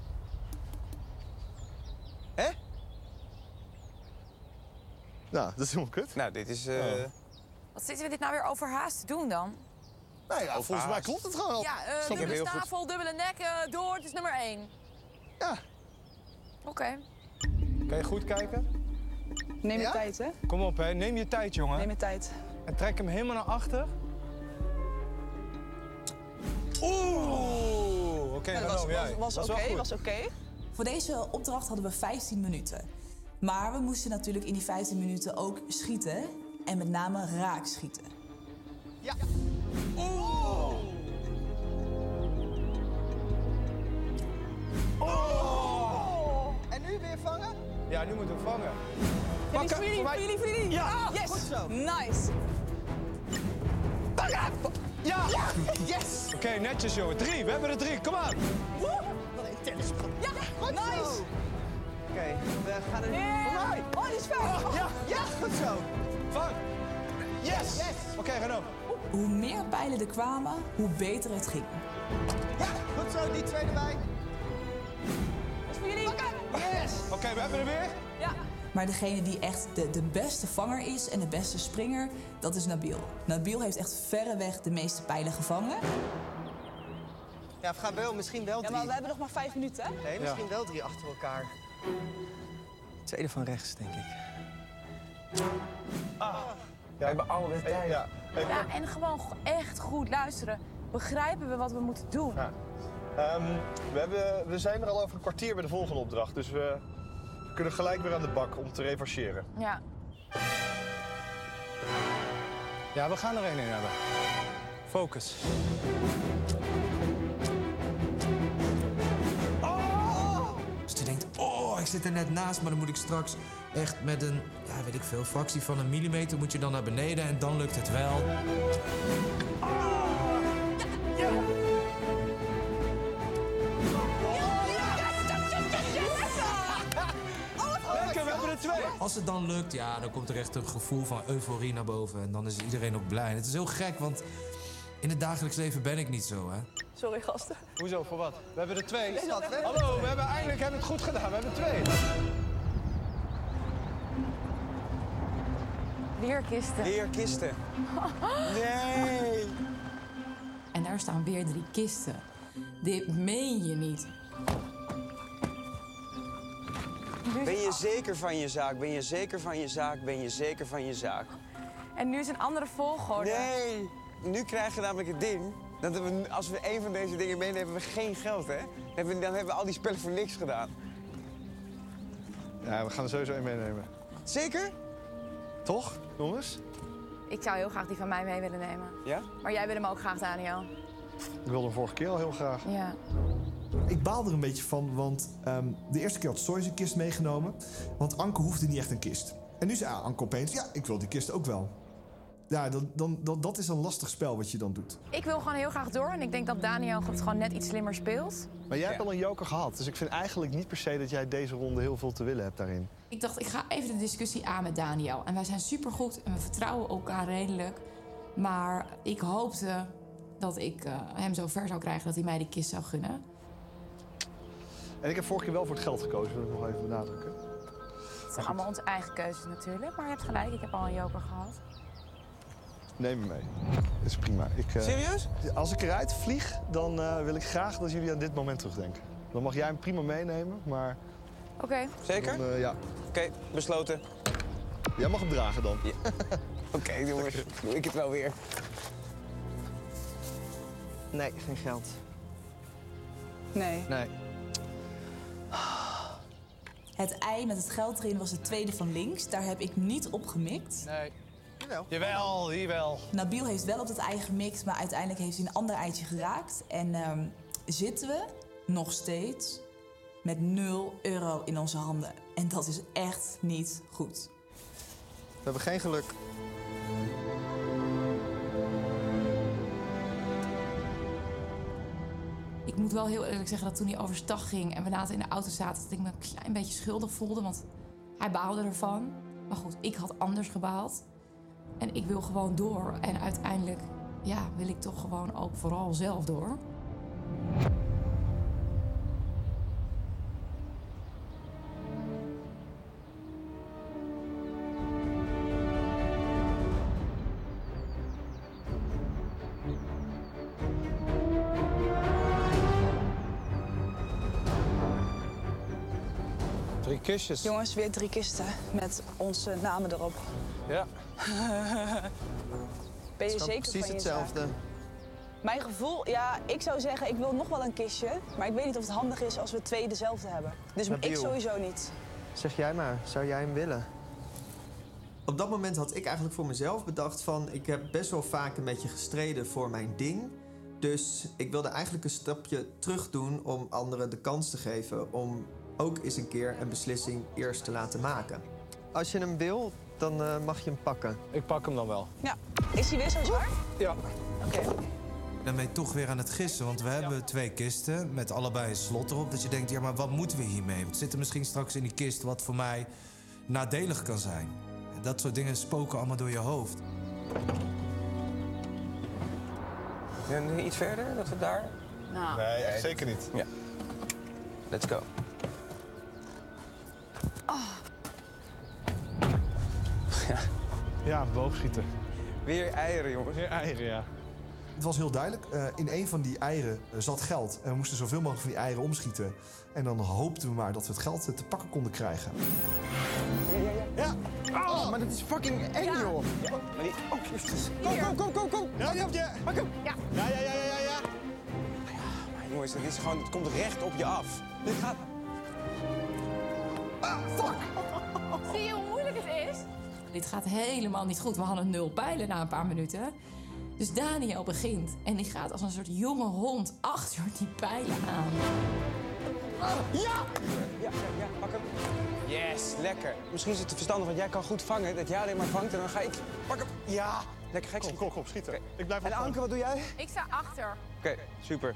Hè? Nou, dat is helemaal kut. Nou, dit is... Uh... Oh. Wat zitten we dit nou weer overhaast te doen dan? Nou ja, volgens mij klopt het gewoon al. Ja, uh, Snap je? dubbele tafel, dubbele nek, uh, door. Het is nummer één. Ja. Oké. Okay. Kan je goed kijken? Neem je Ja? tijd, hè? Kom op, hè. Neem je tijd, jongen. Neem je tijd. En trek hem helemaal naar achter. Oeh! Oké, okay, Ja, nou, was, jij. was, was wel oké, goed. was oké. Voor deze opdracht hadden we vijftien minuten. Maar we moesten natuurlijk in die vijftien minuten ook schieten. En met name raak schieten. Ja. Oeh! Oh! En nu weer vangen? Ja, nu moeten we vangen. Jullie, Pakken, jullie, voor mij. jullie, jullie. Ja, Ah, yes. goed zo. Nice. Ja! Ja! Ja. Yes! Oké, okay, netjes, jongen. Drie, we hebben er drie. Kom aan! Woe! Wat een tennisspel. Ja, goed nice. Oké, okay, we gaan er nu yeah. voorbij. Oh, die is ver. Oh, ja, Ja, goed zo. Vang! Yes! Yes. Oké, okay, Renaud. Hoe meer pijlen er kwamen, hoe beter het ging. Ja, goed zo. Die twee erbij. Dat is voor jullie. Yes! Oké, okay, we hebben er weer. Ja. Maar degene die echt de, de beste vanger is en de beste springer, dat is Nabil. Nabil heeft echt verreweg de meeste pijlen gevangen. Ja, we gaan wel, misschien wel drie. Ja, maar we hebben nog maar vijf minuten, hè? Nee, misschien ja. wel drie achter elkaar. Tweede van rechts, denk ik. Ah. Ja. We hebben alle tijd. Ja. Ja, en gewoon echt goed luisteren. Begrijpen we wat we moeten doen? Ja. Um, we, hebben, we zijn er al over een kwartier bij de volgende opdracht. Dus we kunnen gelijk weer aan de bak om te revancheren. Ja. Ja, we gaan er één in hebben. Focus. Oh! Dus die denkt, oh, ik zit er net naast, maar dan moet ik straks echt met een, ja, weet ik veel, fractie van een millimeter moet je dan naar beneden en dan lukt het wel. Ja! Lekker, we hebben er twee. Als het dan lukt, ja, dan komt er echt een gevoel van euforie naar boven en dan is iedereen ook blij. En het is heel gek, want in het dagelijks leven ben ik niet zo, hè. Sorry, gasten. Hoezo, voor wat? We hebben er twee. Nee, dat hebben Hallo, we hebben eindelijk hebben het goed gedaan. We hebben twee. Weer kisten. Weer kisten. Nee. En daar staan weer drie kisten. Dit meen je niet. Ben je zeker van je zaak? Ben je zeker van je zaak? Ben je zeker van je zaak? En nu is een andere volgorde. Nee. Nu krijg je namelijk het ding dat we, als we één van deze dingen meenemen, hebben we geen geld, hè? Dan hebben, we, dan hebben we al die spellen voor niks gedaan. Ja, we gaan er sowieso één meenemen. Zeker? Toch, jongens? Ik zou heel graag die van mij mee willen nemen. Ja? Maar jij wil hem ook graag, Daniel. Ik wilde hem vorige keer al heel graag. Ja. Ik baal er een beetje van, want um, de eerste keer had Soy zijn kist meegenomen. Want Anke hoefde niet echt een kist. En nu zei Anke opeens, ja, ik wil die kist ook wel. Ja, dan, dan, dan, dat is een lastig spel wat je dan doet. Ik wil gewoon heel graag door en ik denk dat Daniel het gewoon net iets slimmer speelt. Maar jij hebt al een joker gehad, dus ik vind eigenlijk niet per se dat jij deze ronde heel veel te willen hebt daarin. Ik dacht, ik ga even de discussie aan met Daniel. En wij zijn supergoed en we vertrouwen elkaar redelijk. Maar ik hoopte dat ik uh, hem zo ver zou krijgen dat hij mij die kist zou gunnen. En ik heb vorige keer wel voor het geld gekozen, wil ik nog even benadrukken. Het zijn allemaal onze eigen keuzes natuurlijk, maar je hebt gelijk, ik heb al een joker gehad. Neem me mee. Dat is prima. Ik, uh, Serieus? Als ik eruit vlieg, dan uh, wil ik graag dat jullie aan dit moment terugdenken. Dan mag jij hem prima meenemen, maar... Oké. Okay. Zeker? Dan, uh, ja. Oké, okay, besloten. Jij mag hem dragen dan. Ja. Oké, okay, jongens. Doe ik het wel weer. Nee, geen geld. Nee. Nee. Het ei met het geld erin was het tweede van links. Daar heb ik niet op gemikt. Nee. Jawel. Jawel, jawel. Nabil heeft wel op het ei gemikt, maar uiteindelijk heeft hij een ander eitje geraakt. En um, zitten we nog steeds met nul euro in onze handen. En dat is echt niet goed. We hebben geen geluk. Ik moet wel heel eerlijk zeggen dat toen hij overstag ging en we later in de auto zaten, dat ik me een klein beetje schuldig voelde, want hij baalde ervan. Maar goed, ik had anders gebaald. En ik wil gewoon door. En uiteindelijk, ja, wil ik toch gewoon ook vooral zelf door. Drie kistjes. Jongens, weer drie kisten met onze namen erop. Ja. Ben je Het is zeker precies van je hetzelfde. zaak? Mijn gevoel, ja, ik zou zeggen, ik wil nog wel een kistje. Maar ik weet niet of het handig is als we twee dezelfde hebben. Dus Nabil. ik sowieso niet. Zeg jij maar, zou jij hem willen? Op dat moment had ik eigenlijk voor mezelf bedacht van... ik heb best wel vaak een beetje gestreden voor mijn ding. Dus ik wilde eigenlijk een stapje terug doen om anderen de kans te geven... om ook eens een keer een beslissing eerst te laten maken. Als je hem wil, dan uh, mag je hem pakken. Ik pak hem dan wel. Ja. Is hij weer zo zwaar? Ja. Oké. Dan ben je toch weer aan het gissen, want we hebben twee kisten met allebei een slot erop. Dat je denkt, ja, maar wat moeten we hiermee? Wat zit er misschien straks in die kist wat voor mij nadelig kan zijn? Dat soort dingen spoken allemaal door je hoofd. En nu iets verder, dat we daar... Nou. Nee, echt zeker niet. Ja. Let's go. Ja, ja boogschieten. Weer eieren, jongens. Weer eieren, ja. Het was heel duidelijk. Uh, in een van die eieren uh, zat geld. En we moesten zoveel mogelijk van die eieren omschieten. En dan hoopten we maar dat we het geld uh, te pakken konden krijgen. Ja, ja, ja. Ja. Oh, maar dat is fucking eng, Ja. joh. Ja. Maar die... Oh, Christus. Kom, Hier. kom, kom, kom, kom. Ja, die heb je. Pak hem. Ja. Ja, ja, ja, ja, ja. ja. Maar jongens, het is gewoon... Het komt recht op je af. Dit gaat... Ah, fuck. Zie je hoe moeilijk het is? Dit gaat helemaal niet goed. We hadden nul pijlen na een paar minuten. Dus Daniel begint en die gaat als een soort jonge hond achter die pijlen aan. Ja! Ja, ja, ja, pak hem. Yes, lekker. Misschien is het verstandig, want jij kan goed vangen. Dat jij alleen maar vangt en dan ga ik... Pak hem. Ja! Lekker gek. Kom, kom, kom, schieten. Okay. Ik blijf En Anke, wat doe jij? Ik sta achter. Oké, okay, super.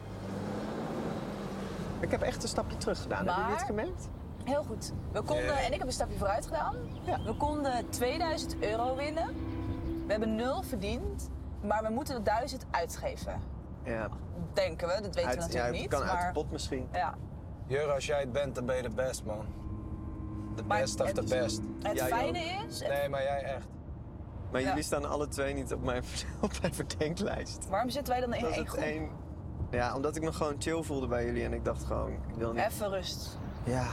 Ik heb echt een stapje terug gedaan. Maar- Heb je dit gemerkt? Heel goed. We konden, Yeah. en ik heb een stapje vooruit gedaan. Ja. We konden tweeduizend euro winnen. We hebben nul verdiend, maar we moeten er duizend uitgeven. Ja. Denken we, dat weten Uit, we natuurlijk ja, niet. kan maar... uit de pot misschien. Ja. Jurre, als jij het bent, dan ben je de best, man. The Maar best of het- the best. Het Jij fijne is... het- Nee, maar jij echt. Maar Ja. jullie staan alle twee niet op mijn, op mijn verdenklijst. Waarom zitten wij dan in Dat is één het groep? één... Ja, omdat ik me gewoon chill voelde bij jullie en ik dacht gewoon, ik wil niet... Even rust. Ja.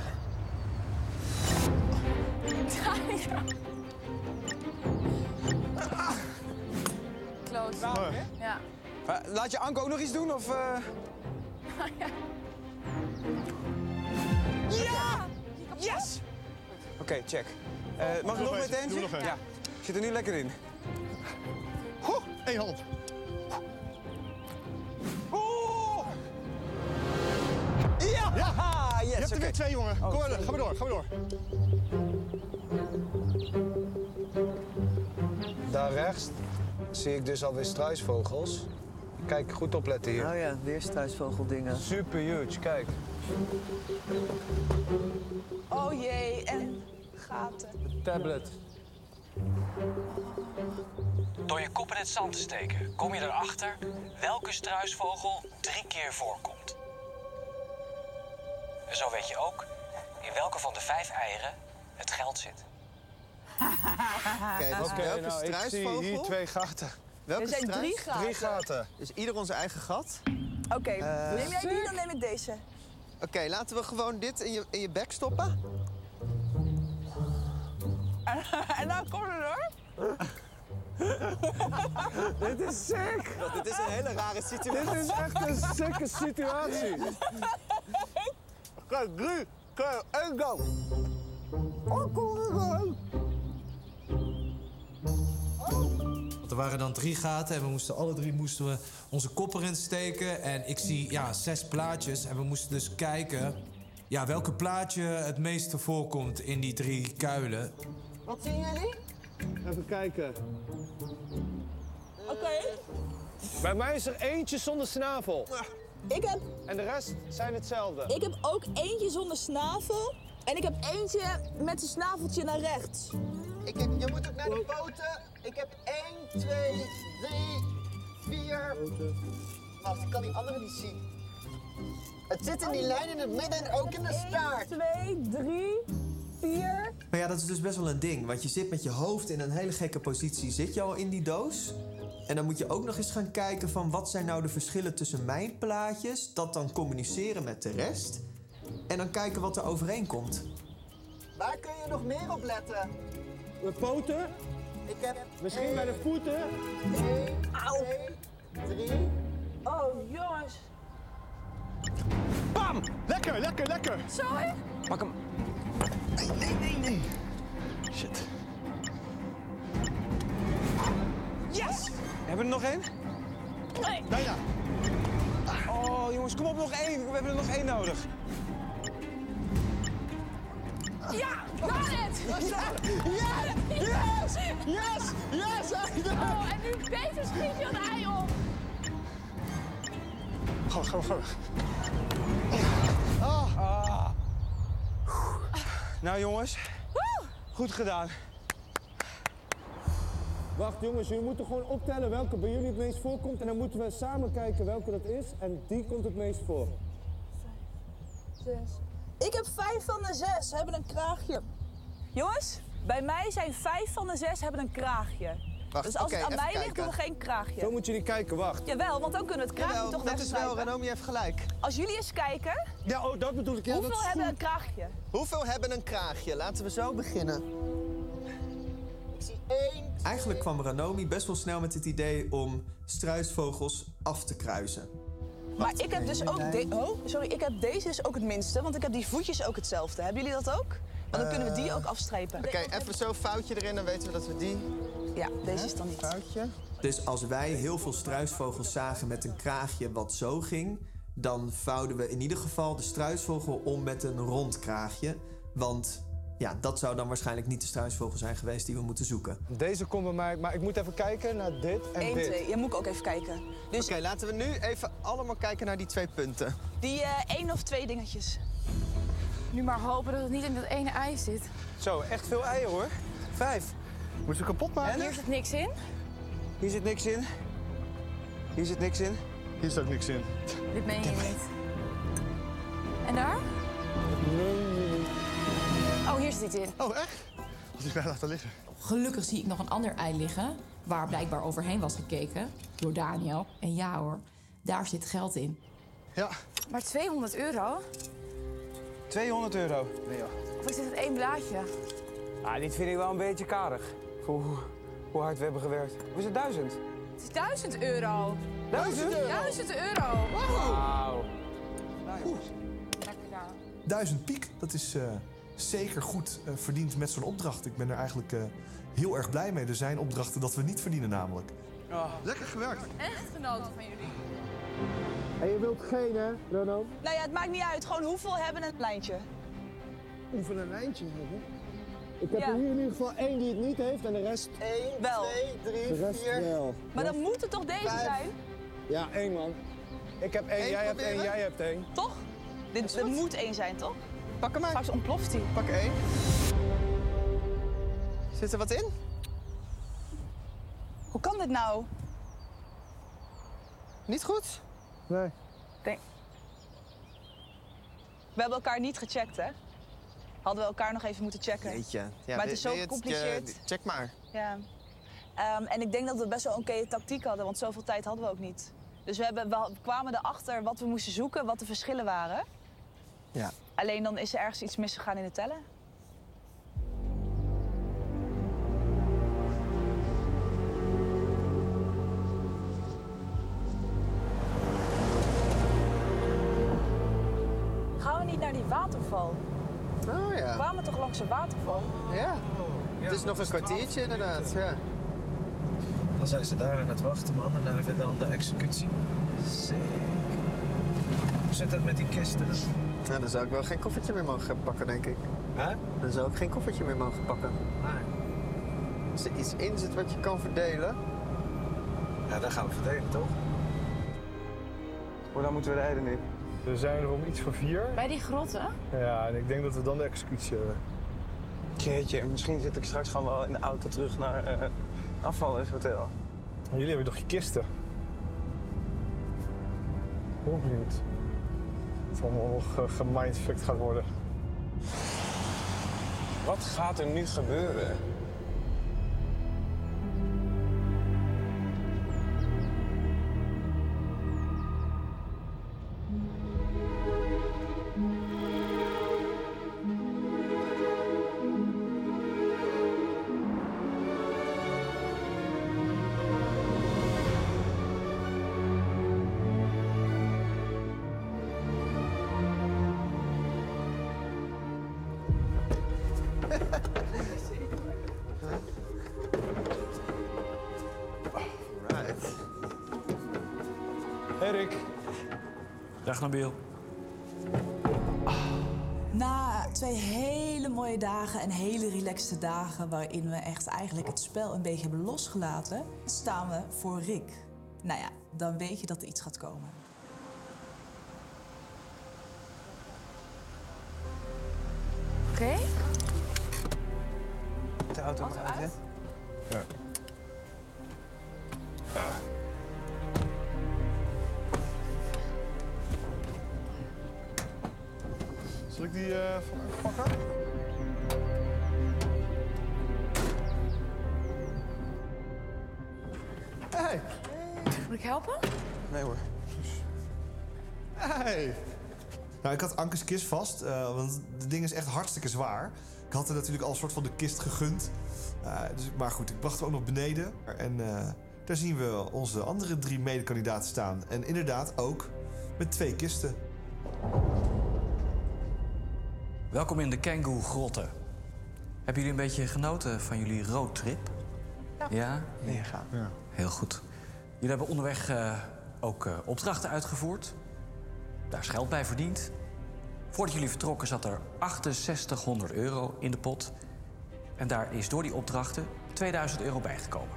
Close. Mooi. Ja. Uh, laat je Anke ook nog iets doen, of... Uh... Ja! Yes! Oké, okay, check. Uh, mag ik Doe nog nog met één, doe nog één. Ja. Ik zit er nu lekker in. Ho, één hand. Oh! Ja! Ja! Ah, yes, Je hebt er oké. weer twee, jongen. Oh, Kom maar, sorry. ga maar door, ga maar door. Daar rechts zie ik dus alweer struisvogels. Kijk, goed opletten hier. Oh ja, weer struisvogeldingen. Super huge, kijk. Oh jee, en gaten. Tablet. Door je kop in het zand te steken, kom je erachter welke struisvogel drie keer voorkomt. Zo weet je ook in welke van de vijf eieren het geld zit. Oké, dus Oké, welke nou, ik zie struisvogel? hier twee gaten. Welke Er zijn struis? drie gaten. Drie gaten. Dus ieder onze eigen gat. Oké, Eh, neem jij die, dan neem ik deze. Oké, laten we gewoon dit in je, in je bek stoppen. En dan kom er hoor. Dit is sick. Dit is een hele rare situatie. Dit is echt een sikke situatie. Kijk, drie, twee, één, go! Want er waren dan drie gaten en we moesten alle drie moesten we onze kop erin steken. En ik zie ja, zes plaatjes en we moesten dus kijken ja, welke plaatje het meeste voorkomt in die drie kuilen. Wat zien jullie? Even kijken. Oké. Bij mij is er eentje zonder snavel. Ik heb... En de rest zijn hetzelfde. Ik heb ook eentje zonder snavel. En ik heb eentje met een snaveltje naar rechts. Ik heb, je moet ook naar de poten. Ik heb één, twee, drie, vier... Wacht, ik kan die andere niet zien. Het zit in die lijn in het midden en ook in de staart. één, twee, drie, vier... Maar ja, dat is dus best wel een ding. Want je zit met je hoofd in een hele gekke positie. Zit je al in die doos? En dan moet je ook nog eens gaan kijken van... wat zijn nou de verschillen tussen mijn plaatjes? Dat dan communiceren met de rest. En dan kijken wat er overeenkomt. Waar kun je nog meer op letten? De poten? Ik heb... Misschien één, bij de voeten? één, twee, drie... Oh, jongens. Bam! Lekker, lekker, lekker! Sorry? Pak hem. Nee, nee, nee, nee. Shit. Yes! Hebben we er nog één? Nee. Bijna. Oh, jongens, kom op, nog één. We hebben er nog één nodig. Ja, got it! Yes! Yes! Yes! Yes! Oh, en nu beter schiet je een ei op. Ga, ga, ga. Ah. Ah. Nou, jongens. Goed gedaan. Wacht jongens, jullie moeten gewoon optellen welke bij jullie het meest voorkomt. En dan moeten we samen kijken welke dat is. En die komt het meest voor. Zes. Ik heb vijf van de zes hebben een kraagje. Jongens, bij mij zijn vijf van de zes hebben een kraagje. Wacht, dus als oké, het aan even mij ligt, kijken. doen we geen kraagje. Zo moet je niet kijken, wacht. Jawel, want dan kunnen we het kraagje Jawel, toch dat is wel, wegsnijpen. Ranomi heeft gelijk. Als jullie eens kijken, Ja, oh, dat bedoel ik. Ja, hoeveel dat is hebben goed. een kraagje? Hoeveel hebben een kraagje? Laten we zo beginnen. Ik zie één. Eigenlijk kwam Ranomi best wel snel met het idee om struisvogels af te kruisen. Maar ik heb dus ook... de- oh, sorry, ik heb deze dus ook het minste, want ik heb die voetjes ook hetzelfde. Hebben jullie dat ook? Want dan kunnen we die ook afstrepen. Oké, even zo'n foutje erin, dan weten we dat we die... Ja, deze is dan niet. Foutje. Dus als wij heel veel struisvogels zagen met een kraagje wat zo ging... dan vouwden we in ieder geval de struisvogel om met een rond kraagje. Want ja, dat zou dan waarschijnlijk niet de struisvogel zijn geweest die we moeten zoeken. Deze komt bij mij, maar ik moet even kijken naar dit en Eén, dit. twee. Ja, moet ik ook even kijken. Dus Oké, laten we nu even allemaal kijken naar die twee punten. die eh, één of twee dingetjes. Nu maar hopen dat het niet in dat ene ei zit. Zo, echt veel eieren, hoor. Vijf. Moet je kapot maken? Hier zit niks in. Hier zit niks in. Hier zit niks in. Hier zit ook niks in. Dit meen je niet. En daar? Oh, hier zit iets in. Oh, echt? Wat is bij laten liggen? Gelukkig zie ik nog een ander ei liggen, waar blijkbaar overheen was gekeken door Daniel. En ja hoor, daar zit geld in. Ja. Maar tweehonderd euro? tweehonderd euro. Nee, joh. Of is dit het één blaadje? Ah, dit vind ik wel een beetje karig. Voor hoe, hoe hard we hebben gewerkt. Of is het duizend? Het is duizend euro. Duizend euro? Duizend euro. Wauw. Nou, jongens. Lekker daar. Duizend piek, dat is uh, zeker goed uh, verdiend met zo'n opdracht. Ik ben er eigenlijk uh, heel erg blij mee. Er zijn opdrachten dat we niet verdienen namelijk. Oh. Lekker gewerkt. Echt genoten van jullie. En je wilt geen, hè, Rono? Nou ja, het maakt niet uit. Gewoon hoeveel hebben een lijntje? Hoeveel een lijntje hebben? Ik heb Ja. er hier in ieder geval één die het niet heeft en de rest... één, Wel. twee, De drie, rest vier. wel. Maar dan moet het toch deze Vijf. zijn? Ja, één man. Ik heb één, Eén jij hebt proberen? één, jij hebt één. Toch? Dit, dit moet één zijn, toch? Pak hem maar. Straks ontploft hij. Pak één. Zit er wat in? Hoe kan dit nou? Niet goed? Nee. Denk... We hebben elkaar niet gecheckt, hè? Hadden we elkaar nog even moeten checken. Jeetje. Ja, Maar het is wil- zo wil je gecompliceerd. eh, check maar. Ja. Ehm, en ik denk dat we best wel een oké tactiek hadden, want zoveel tijd hadden we ook niet. Dus we, hebben, we kwamen erachter wat we moesten zoeken, wat de verschillen waren. Ja. Alleen dan is er ergens iets misgegaan in het tellen. Gaan we niet naar die waterval? Oh We ja. kwamen toch langs een waterval? Ja. Het is nog een kwartiertje inderdaad, ja. Dan zijn ze daar aan het wachten, man. En dan hebben we dan de executie. Zeker. Hoe zit dat met die kisten? Nou, dan zou ik wel geen koffertje meer mogen pakken, denk ik. Hè? Dan zou ik geen koffertje meer mogen pakken. Als er iets in zit wat je kan verdelen. Ja, dan gaan we verdelen, toch? Hoe lang moeten we rijden nu? We zijn er om iets voor vier. Bij die grotten? Ja, en ik denk dat we dan de executie hebben. Jeetje, misschien zit ik straks gewoon wel in de auto terug naar uh, afvallershotel. Jullie hebben toch je kisten? Hoop je niet. Het allemaal nog uh, gemindfucked gaat worden. Wat gaat er nu gebeuren? Right. Erik. Dag Nabil. Na twee hele mooie dagen en hele relaxte dagen... waarin we echt eigenlijk het spel een beetje hebben losgelaten... staan we voor Rick. Nou ja, dan weet je dat er iets gaat komen. Oké. Okay. De auto moet uit, hè? Ja. Zal ik die uh, van even pakken? Hey! Moet ik helpen? Nee hoor. Hey! Nou, ik had Anke's kist vast, uh, want het ding is echt hartstikke zwaar. Ik had er natuurlijk al een soort van de kist gegund. Uh, dus, maar goed, ik bracht hem ook nog beneden. En uh, daar zien we onze andere drie medekandidaten staan. En inderdaad ook met twee kisten. Welkom in de Kangoo Grotten. Hebben jullie een beetje genoten van jullie roadtrip? Ja? Ja? Nee, gaan. Ja. Heel goed. Jullie hebben onderweg uh, ook uh, opdrachten uitgevoerd. Daar is geld bij verdiend. Voordat jullie vertrokken zat er achtenzestighonderd euro in de pot. En daar is door die opdrachten tweeduizend euro bijgekomen.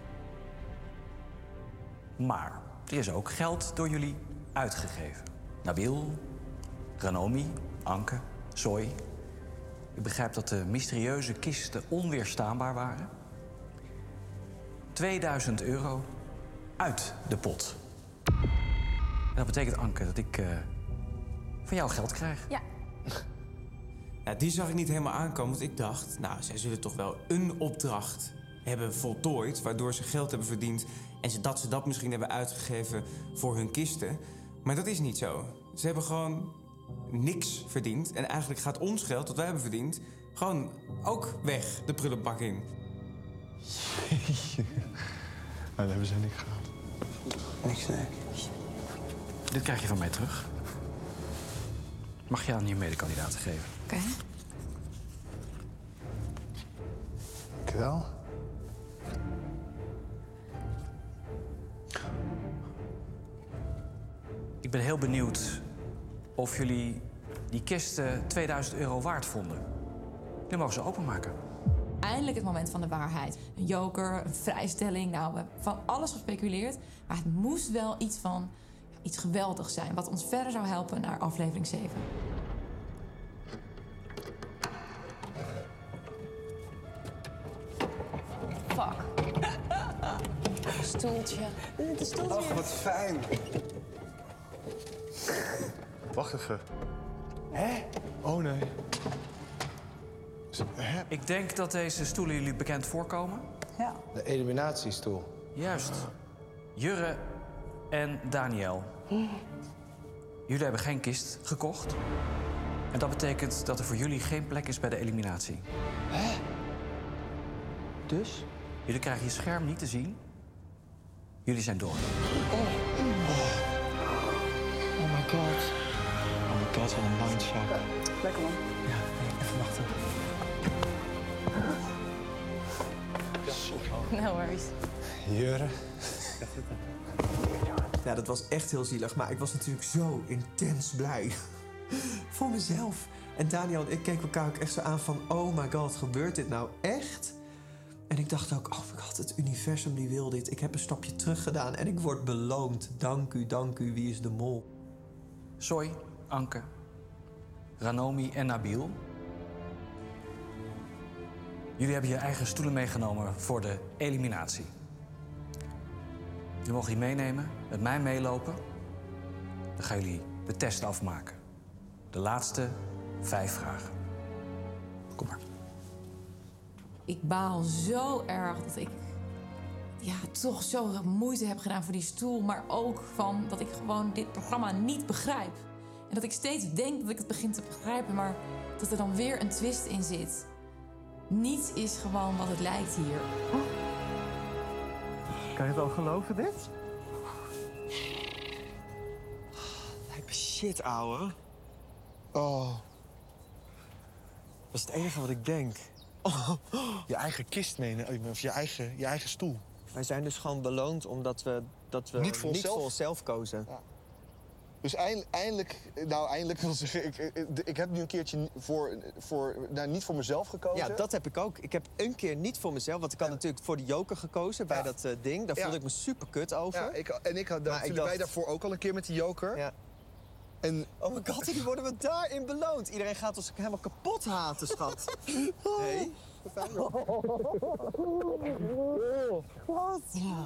Maar er is ook geld door jullie uitgegeven. Nabil, Ranomi, Anke, Soy. Ik begrijp dat de mysterieuze kisten onweerstaanbaar waren. tweeduizend euro uit de pot. En dat betekent, Anke, dat ik uh, van jou geld krijg. Ja. Ja, die zag ik niet helemaal aankomen, want ik dacht... nou, zij zullen toch wel een opdracht hebben voltooid... waardoor ze geld hebben verdiend... en ze, dat ze dat misschien hebben uitgegeven voor hun kisten. Maar dat is niet zo. Ze hebben gewoon niks verdiend. En eigenlijk gaat ons geld, dat wij hebben verdiend... gewoon ook weg, de prullenbak in. Jeetje. Nou, dat hebben ze niet gedaan. Niks, nee. Dit krijg je van mij terug. Mag je aan je medekandidaten geven. Oké. Okay. Dankjewel. Ik ben heel benieuwd of jullie die kisten tweeduizend euro waard vonden. Jullie mogen ze openmaken. Eindelijk het moment van de waarheid. Een joker, een vrijstelling. Nou, we hebben van alles gespeculeerd. Maar het moest wel iets van iets geweldigs zijn... wat ons verder zou helpen naar aflevering zeven. Fuck. Stoeltje. Dit is stoeltje. Ach, wat fijn. Wacht even. Hè? Oh nee. Hè? Ik denk dat deze stoelen jullie bekend voorkomen. Ja. De eliminatiestoel. Juist. Jurre en Daniel. Jullie hebben geen kist gekocht. En dat betekent dat er voor jullie geen plek is bij de eliminatie. Hè? Dus? Jullie krijgen je scherm niet te zien. Jullie zijn door. Oh, oh my god. Oh my god, wat een mindfuck. Lekker man. Ja, nee, even wachten. No worries. Jurre. Ja, dat was echt heel zielig. Maar ik was natuurlijk zo intens blij. Voor mezelf. En Daniel en ik keken elkaar ook echt zo aan van... oh my god, gebeurt dit nou echt? En ik dacht ook, oh my god, het universum die wil dit. Ik heb een stapje terug gedaan en ik word beloond. Dank u, dank u, wie is de mol? Soy, Anke, Ranomi en Nabil. Jullie hebben je eigen stoelen meegenomen voor de eliminatie. Jullie mogen die meenemen, met mij meelopen. Dan gaan jullie de test afmaken. De laatste vijf vragen. Kom maar. Ik baal zo erg dat ik ja, toch zo moeite heb gedaan voor die stoel. Maar ook van dat ik gewoon dit programma niet begrijp. En dat ik steeds denk dat ik het begin te begrijpen, maar dat er dan weer een twist in zit. Niets is gewoon wat het lijkt hier. Kan je het al geloven, dit? Lijkt me shit, ouwe. Oh. Dat is het enige wat ik denk. Oh, je eigen kist meenemen, of je eigen, je eigen stoel. Wij zijn dus gewoon beloond omdat we, dat we Niet voor niet onszelf? voor onszelf kozen. Ja. Dus eind- eindelijk, nou eindelijk wil zeggen, ik, ik, ik heb nu een keertje voor, voor, nou, niet voor mezelf gekozen. Ja, dat heb ik ook. Ik heb een keer niet voor mezelf, want ik had natuurlijk voor de joker gekozen bij Ja. dat uh, ding. Daar Ja. voelde ik me super kut over. Ja, ik, en ik had Maar natuurlijk ik dacht- wij daarvoor ook al een keer met die joker. Ja. En, oh my god, die worden we daarin beloond. Iedereen gaat ons helemaal kapot haten, schat. Hey. Wat?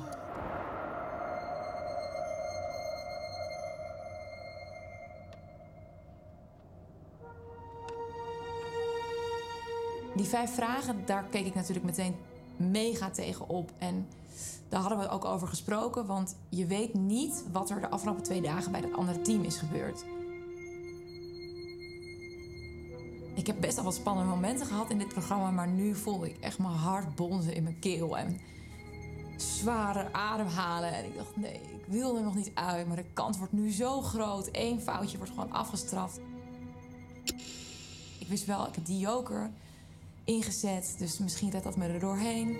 Die vijf vragen, daar keek ik natuurlijk meteen mega tegen op. En daar hadden we ook over gesproken, want je weet niet wat er de afgelopen twee dagen bij het andere team is gebeurd. Ik heb best al wat spannende momenten gehad in dit programma, maar nu voelde ik echt mijn hart bonzen in mijn keel en zware ademhalen. En ik dacht, nee, ik wil er nog niet uit, maar de kans wordt nu zo groot. Eén foutje wordt gewoon afgestraft. Ik wist wel, ik heb die joker ingezet, dus misschien redt dat me er doorheen.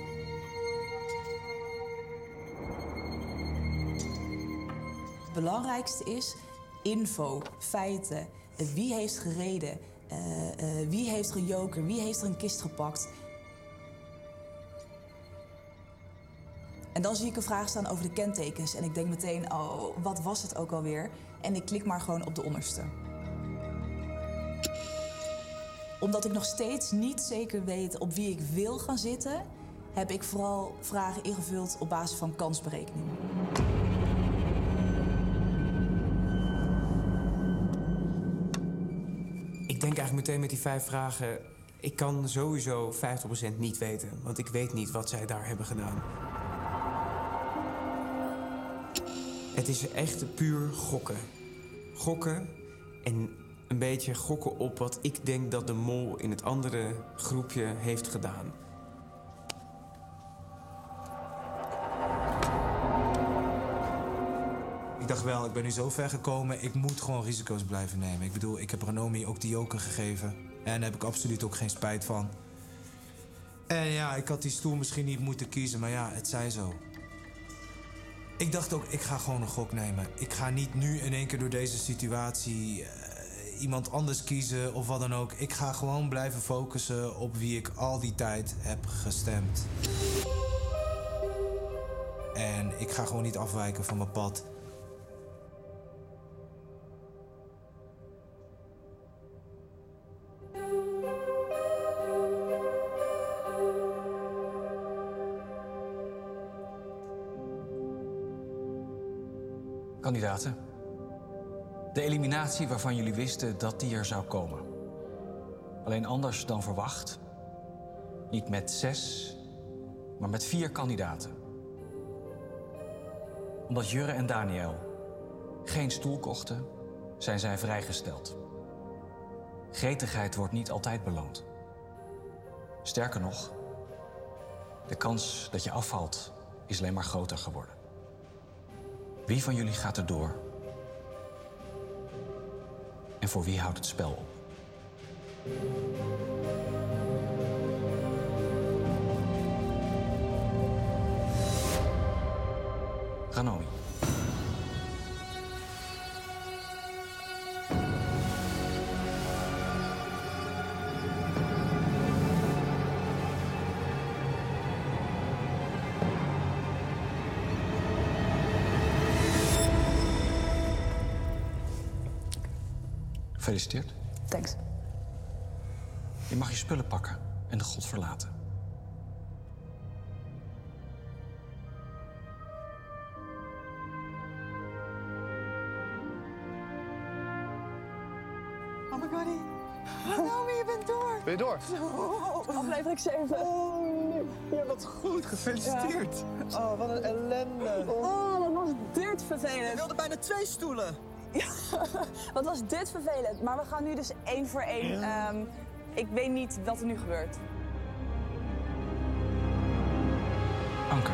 Het belangrijkste is info, feiten. Wie heeft gereden? Uh, uh, wie heeft gejoker? Wie heeft er een kist gepakt? En dan zie ik een vraag staan over de kentekens. En ik denk meteen, oh, wat was het ook alweer? En ik klik maar gewoon op de onderste. Omdat ik nog steeds niet zeker weet op wie ik wil gaan zitten, heb ik vooral vragen ingevuld op basis van kansberekening. Ik denk eigenlijk meteen met die vijf vragen, ik kan sowieso vijftig procent niet weten. Want ik weet niet wat zij daar hebben gedaan. Het is echt puur gokken. Gokken en een beetje gokken op wat ik denk dat de mol in het andere groepje heeft gedaan. Ik dacht wel, ik ben nu zo ver gekomen, ik moet gewoon risico's blijven nemen. Ik bedoel, ik heb Ranomi ook die joker gegeven. En daar heb ik absoluut ook geen spijt van. En ja, ik had die stoel misschien niet moeten kiezen, maar ja, het zij zo. Ik dacht ook, ik ga gewoon een gok nemen. Ik ga niet nu in één keer door deze situatie uh, iemand anders kiezen of wat dan ook. Ik ga gewoon blijven focussen op wie ik al die tijd heb gestemd. En ik ga gewoon niet afwijken van mijn pad. Kandidaten. De eliminatie waarvan jullie wisten dat die er zou komen. Alleen anders dan verwacht. Niet met zes, maar met vier kandidaten. Omdat Jurre en Daniel geen stoel kochten, zijn zij vrijgesteld. Gretigheid wordt niet altijd beloond. Sterker nog, de kans dat je afvalt is alleen maar groter geworden. Wie van jullie gaat er door? En voor wie houdt het spel op? Ranomi. Gefeliciteerd. Thanks. Je mag je spullen pakken en de god verlaten. Oh my god. Naomi, je bent door. Ben je door? Aflevering zeven. Oh, ja, wat goed. Gefeliciteerd. Oh, wat een ellende. Oh, wat was dit vervelend. Ik wilde bijna twee stoelen. Ja, wat was dit vervelend. Maar we gaan nu dus één voor één. Um, ik weet niet wat er nu gebeurt. Anke.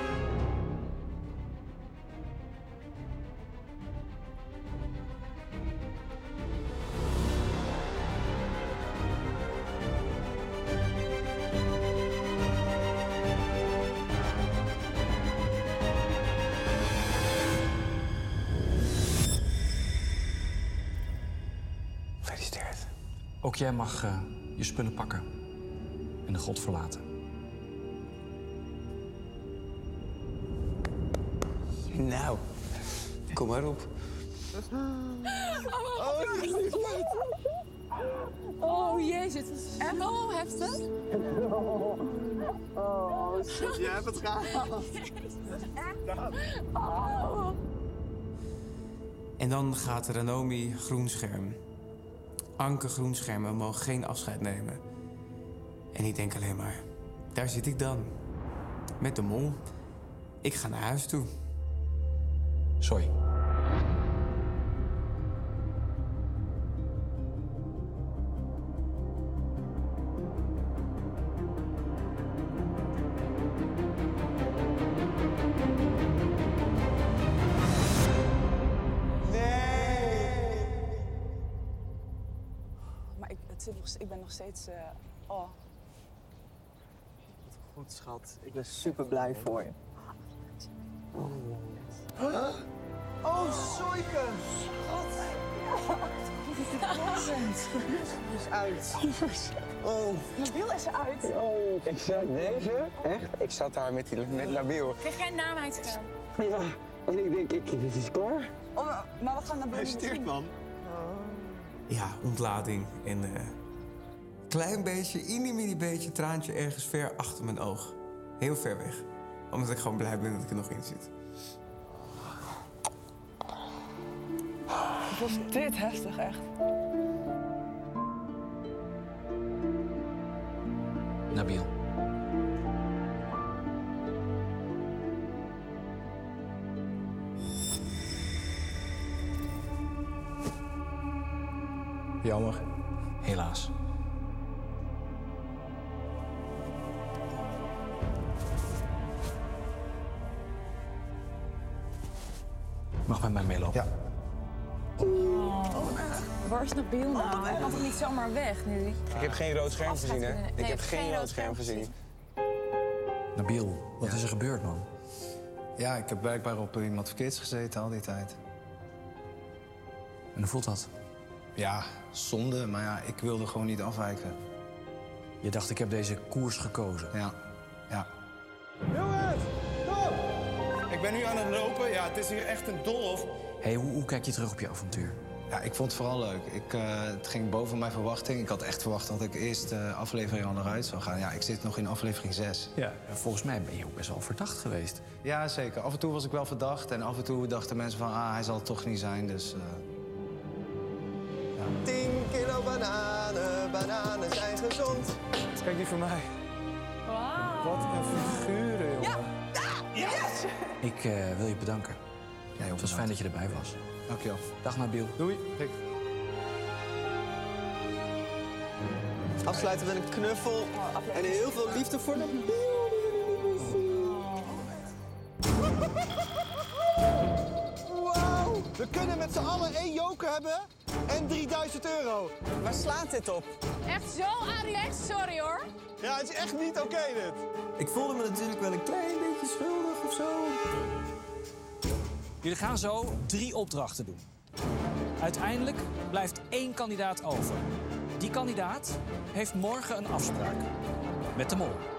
Gefeliciteerd. Ook jij mag uh, je spullen pakken en de god verlaten. Nou, kom maar op. Oh, oh jezus, het is echt zo heftig. Oh, shit, jij hebt het gehaald. Oh. En dan gaat Ranomi groenscherm. Anke groenscherm, we mogen geen afscheid nemen. En ik denk alleen maar, daar zit ik dan. Met de mol. Ik ga naar huis toe. Sorry. Maar ik, het zit nog, ik ben nog steeds... Uh, oh. Goed, schat. Ik ben super blij voor je. Oh, oh Soike! Schat! Het is uit. Oh. Nabil is eruit. Oh, ik zat deze, echt? Ik zat daar met, die, met Nabil. Krijg jij een naam uitgegaan? Ja, en ik denk, ik, dit is klaar. Oh, maar we gaan Nabil niet zien. man. Ja, ontlading en een uh, klein beetje, mini beetje traantje ergens ver achter mijn oog. Heel ver weg. Omdat ik gewoon blij ben dat ik er nog in zit. Wat was dit heftig, echt. Nabil. Jammer. Helaas. Mag met mij meelopen? Ja. Oh, waar is Nabil nou? Hij kan toch niet zomaar weg nu? Ik heb geen rood scherm Afscheid gezien, hè? kunnen- Ik nee, heb geen rood scherm gezien. Nabil, wat is er gebeurd, man? Ja, ik heb blijkbaar op iemand verkeerds gezeten al die tijd. En hoe voelt dat? Ja, zonde, maar ja, ik wilde gewoon niet afwijken. Je dacht, ik heb deze koers gekozen. Ja, ja. Jongens, kom! Ik ben nu aan het lopen. Ja, het is hier echt een doolhof. Hé, hey, hoe, hoe kijk je terug op je avontuur? Ja, ik vond het vooral leuk. Ik, uh, het ging boven mijn verwachting. Ik had echt verwacht dat ik eerst de uh, aflevering al eruit zou gaan. Ja, ik zit nog in aflevering zes. Ja, volgens mij ben je ook best wel verdacht geweest. Ja, zeker. Af en toe was ik wel verdacht. En af en toe dachten mensen van, ah, hij zal het toch niet zijn. Dus, uh... ja. tien kilo bananen, bananen zijn gezond. Kijk die voor mij. Wow. Wat een figuren, jongen. Ja! Ja! Yes! Ik uh, wil je bedanken. Ja, het was fijn dat je erbij was. Dankjewel. Dag Nabil. Doei. Rick. Afsluiten met een knuffel en heel veel liefde voor de Wauw! We kunnen met z'n allen één joker hebben en drieduizend euro. Waar slaat dit op? Echt zo, Alex? Sorry hoor. Ja, het is echt niet oké dit. Ik voelde me natuurlijk wel een klein beetje schuldig of zo. Jullie gaan zo drie opdrachten doen. Uiteindelijk blijft één kandidaat over. Die kandidaat heeft morgen een afspraak met de mol.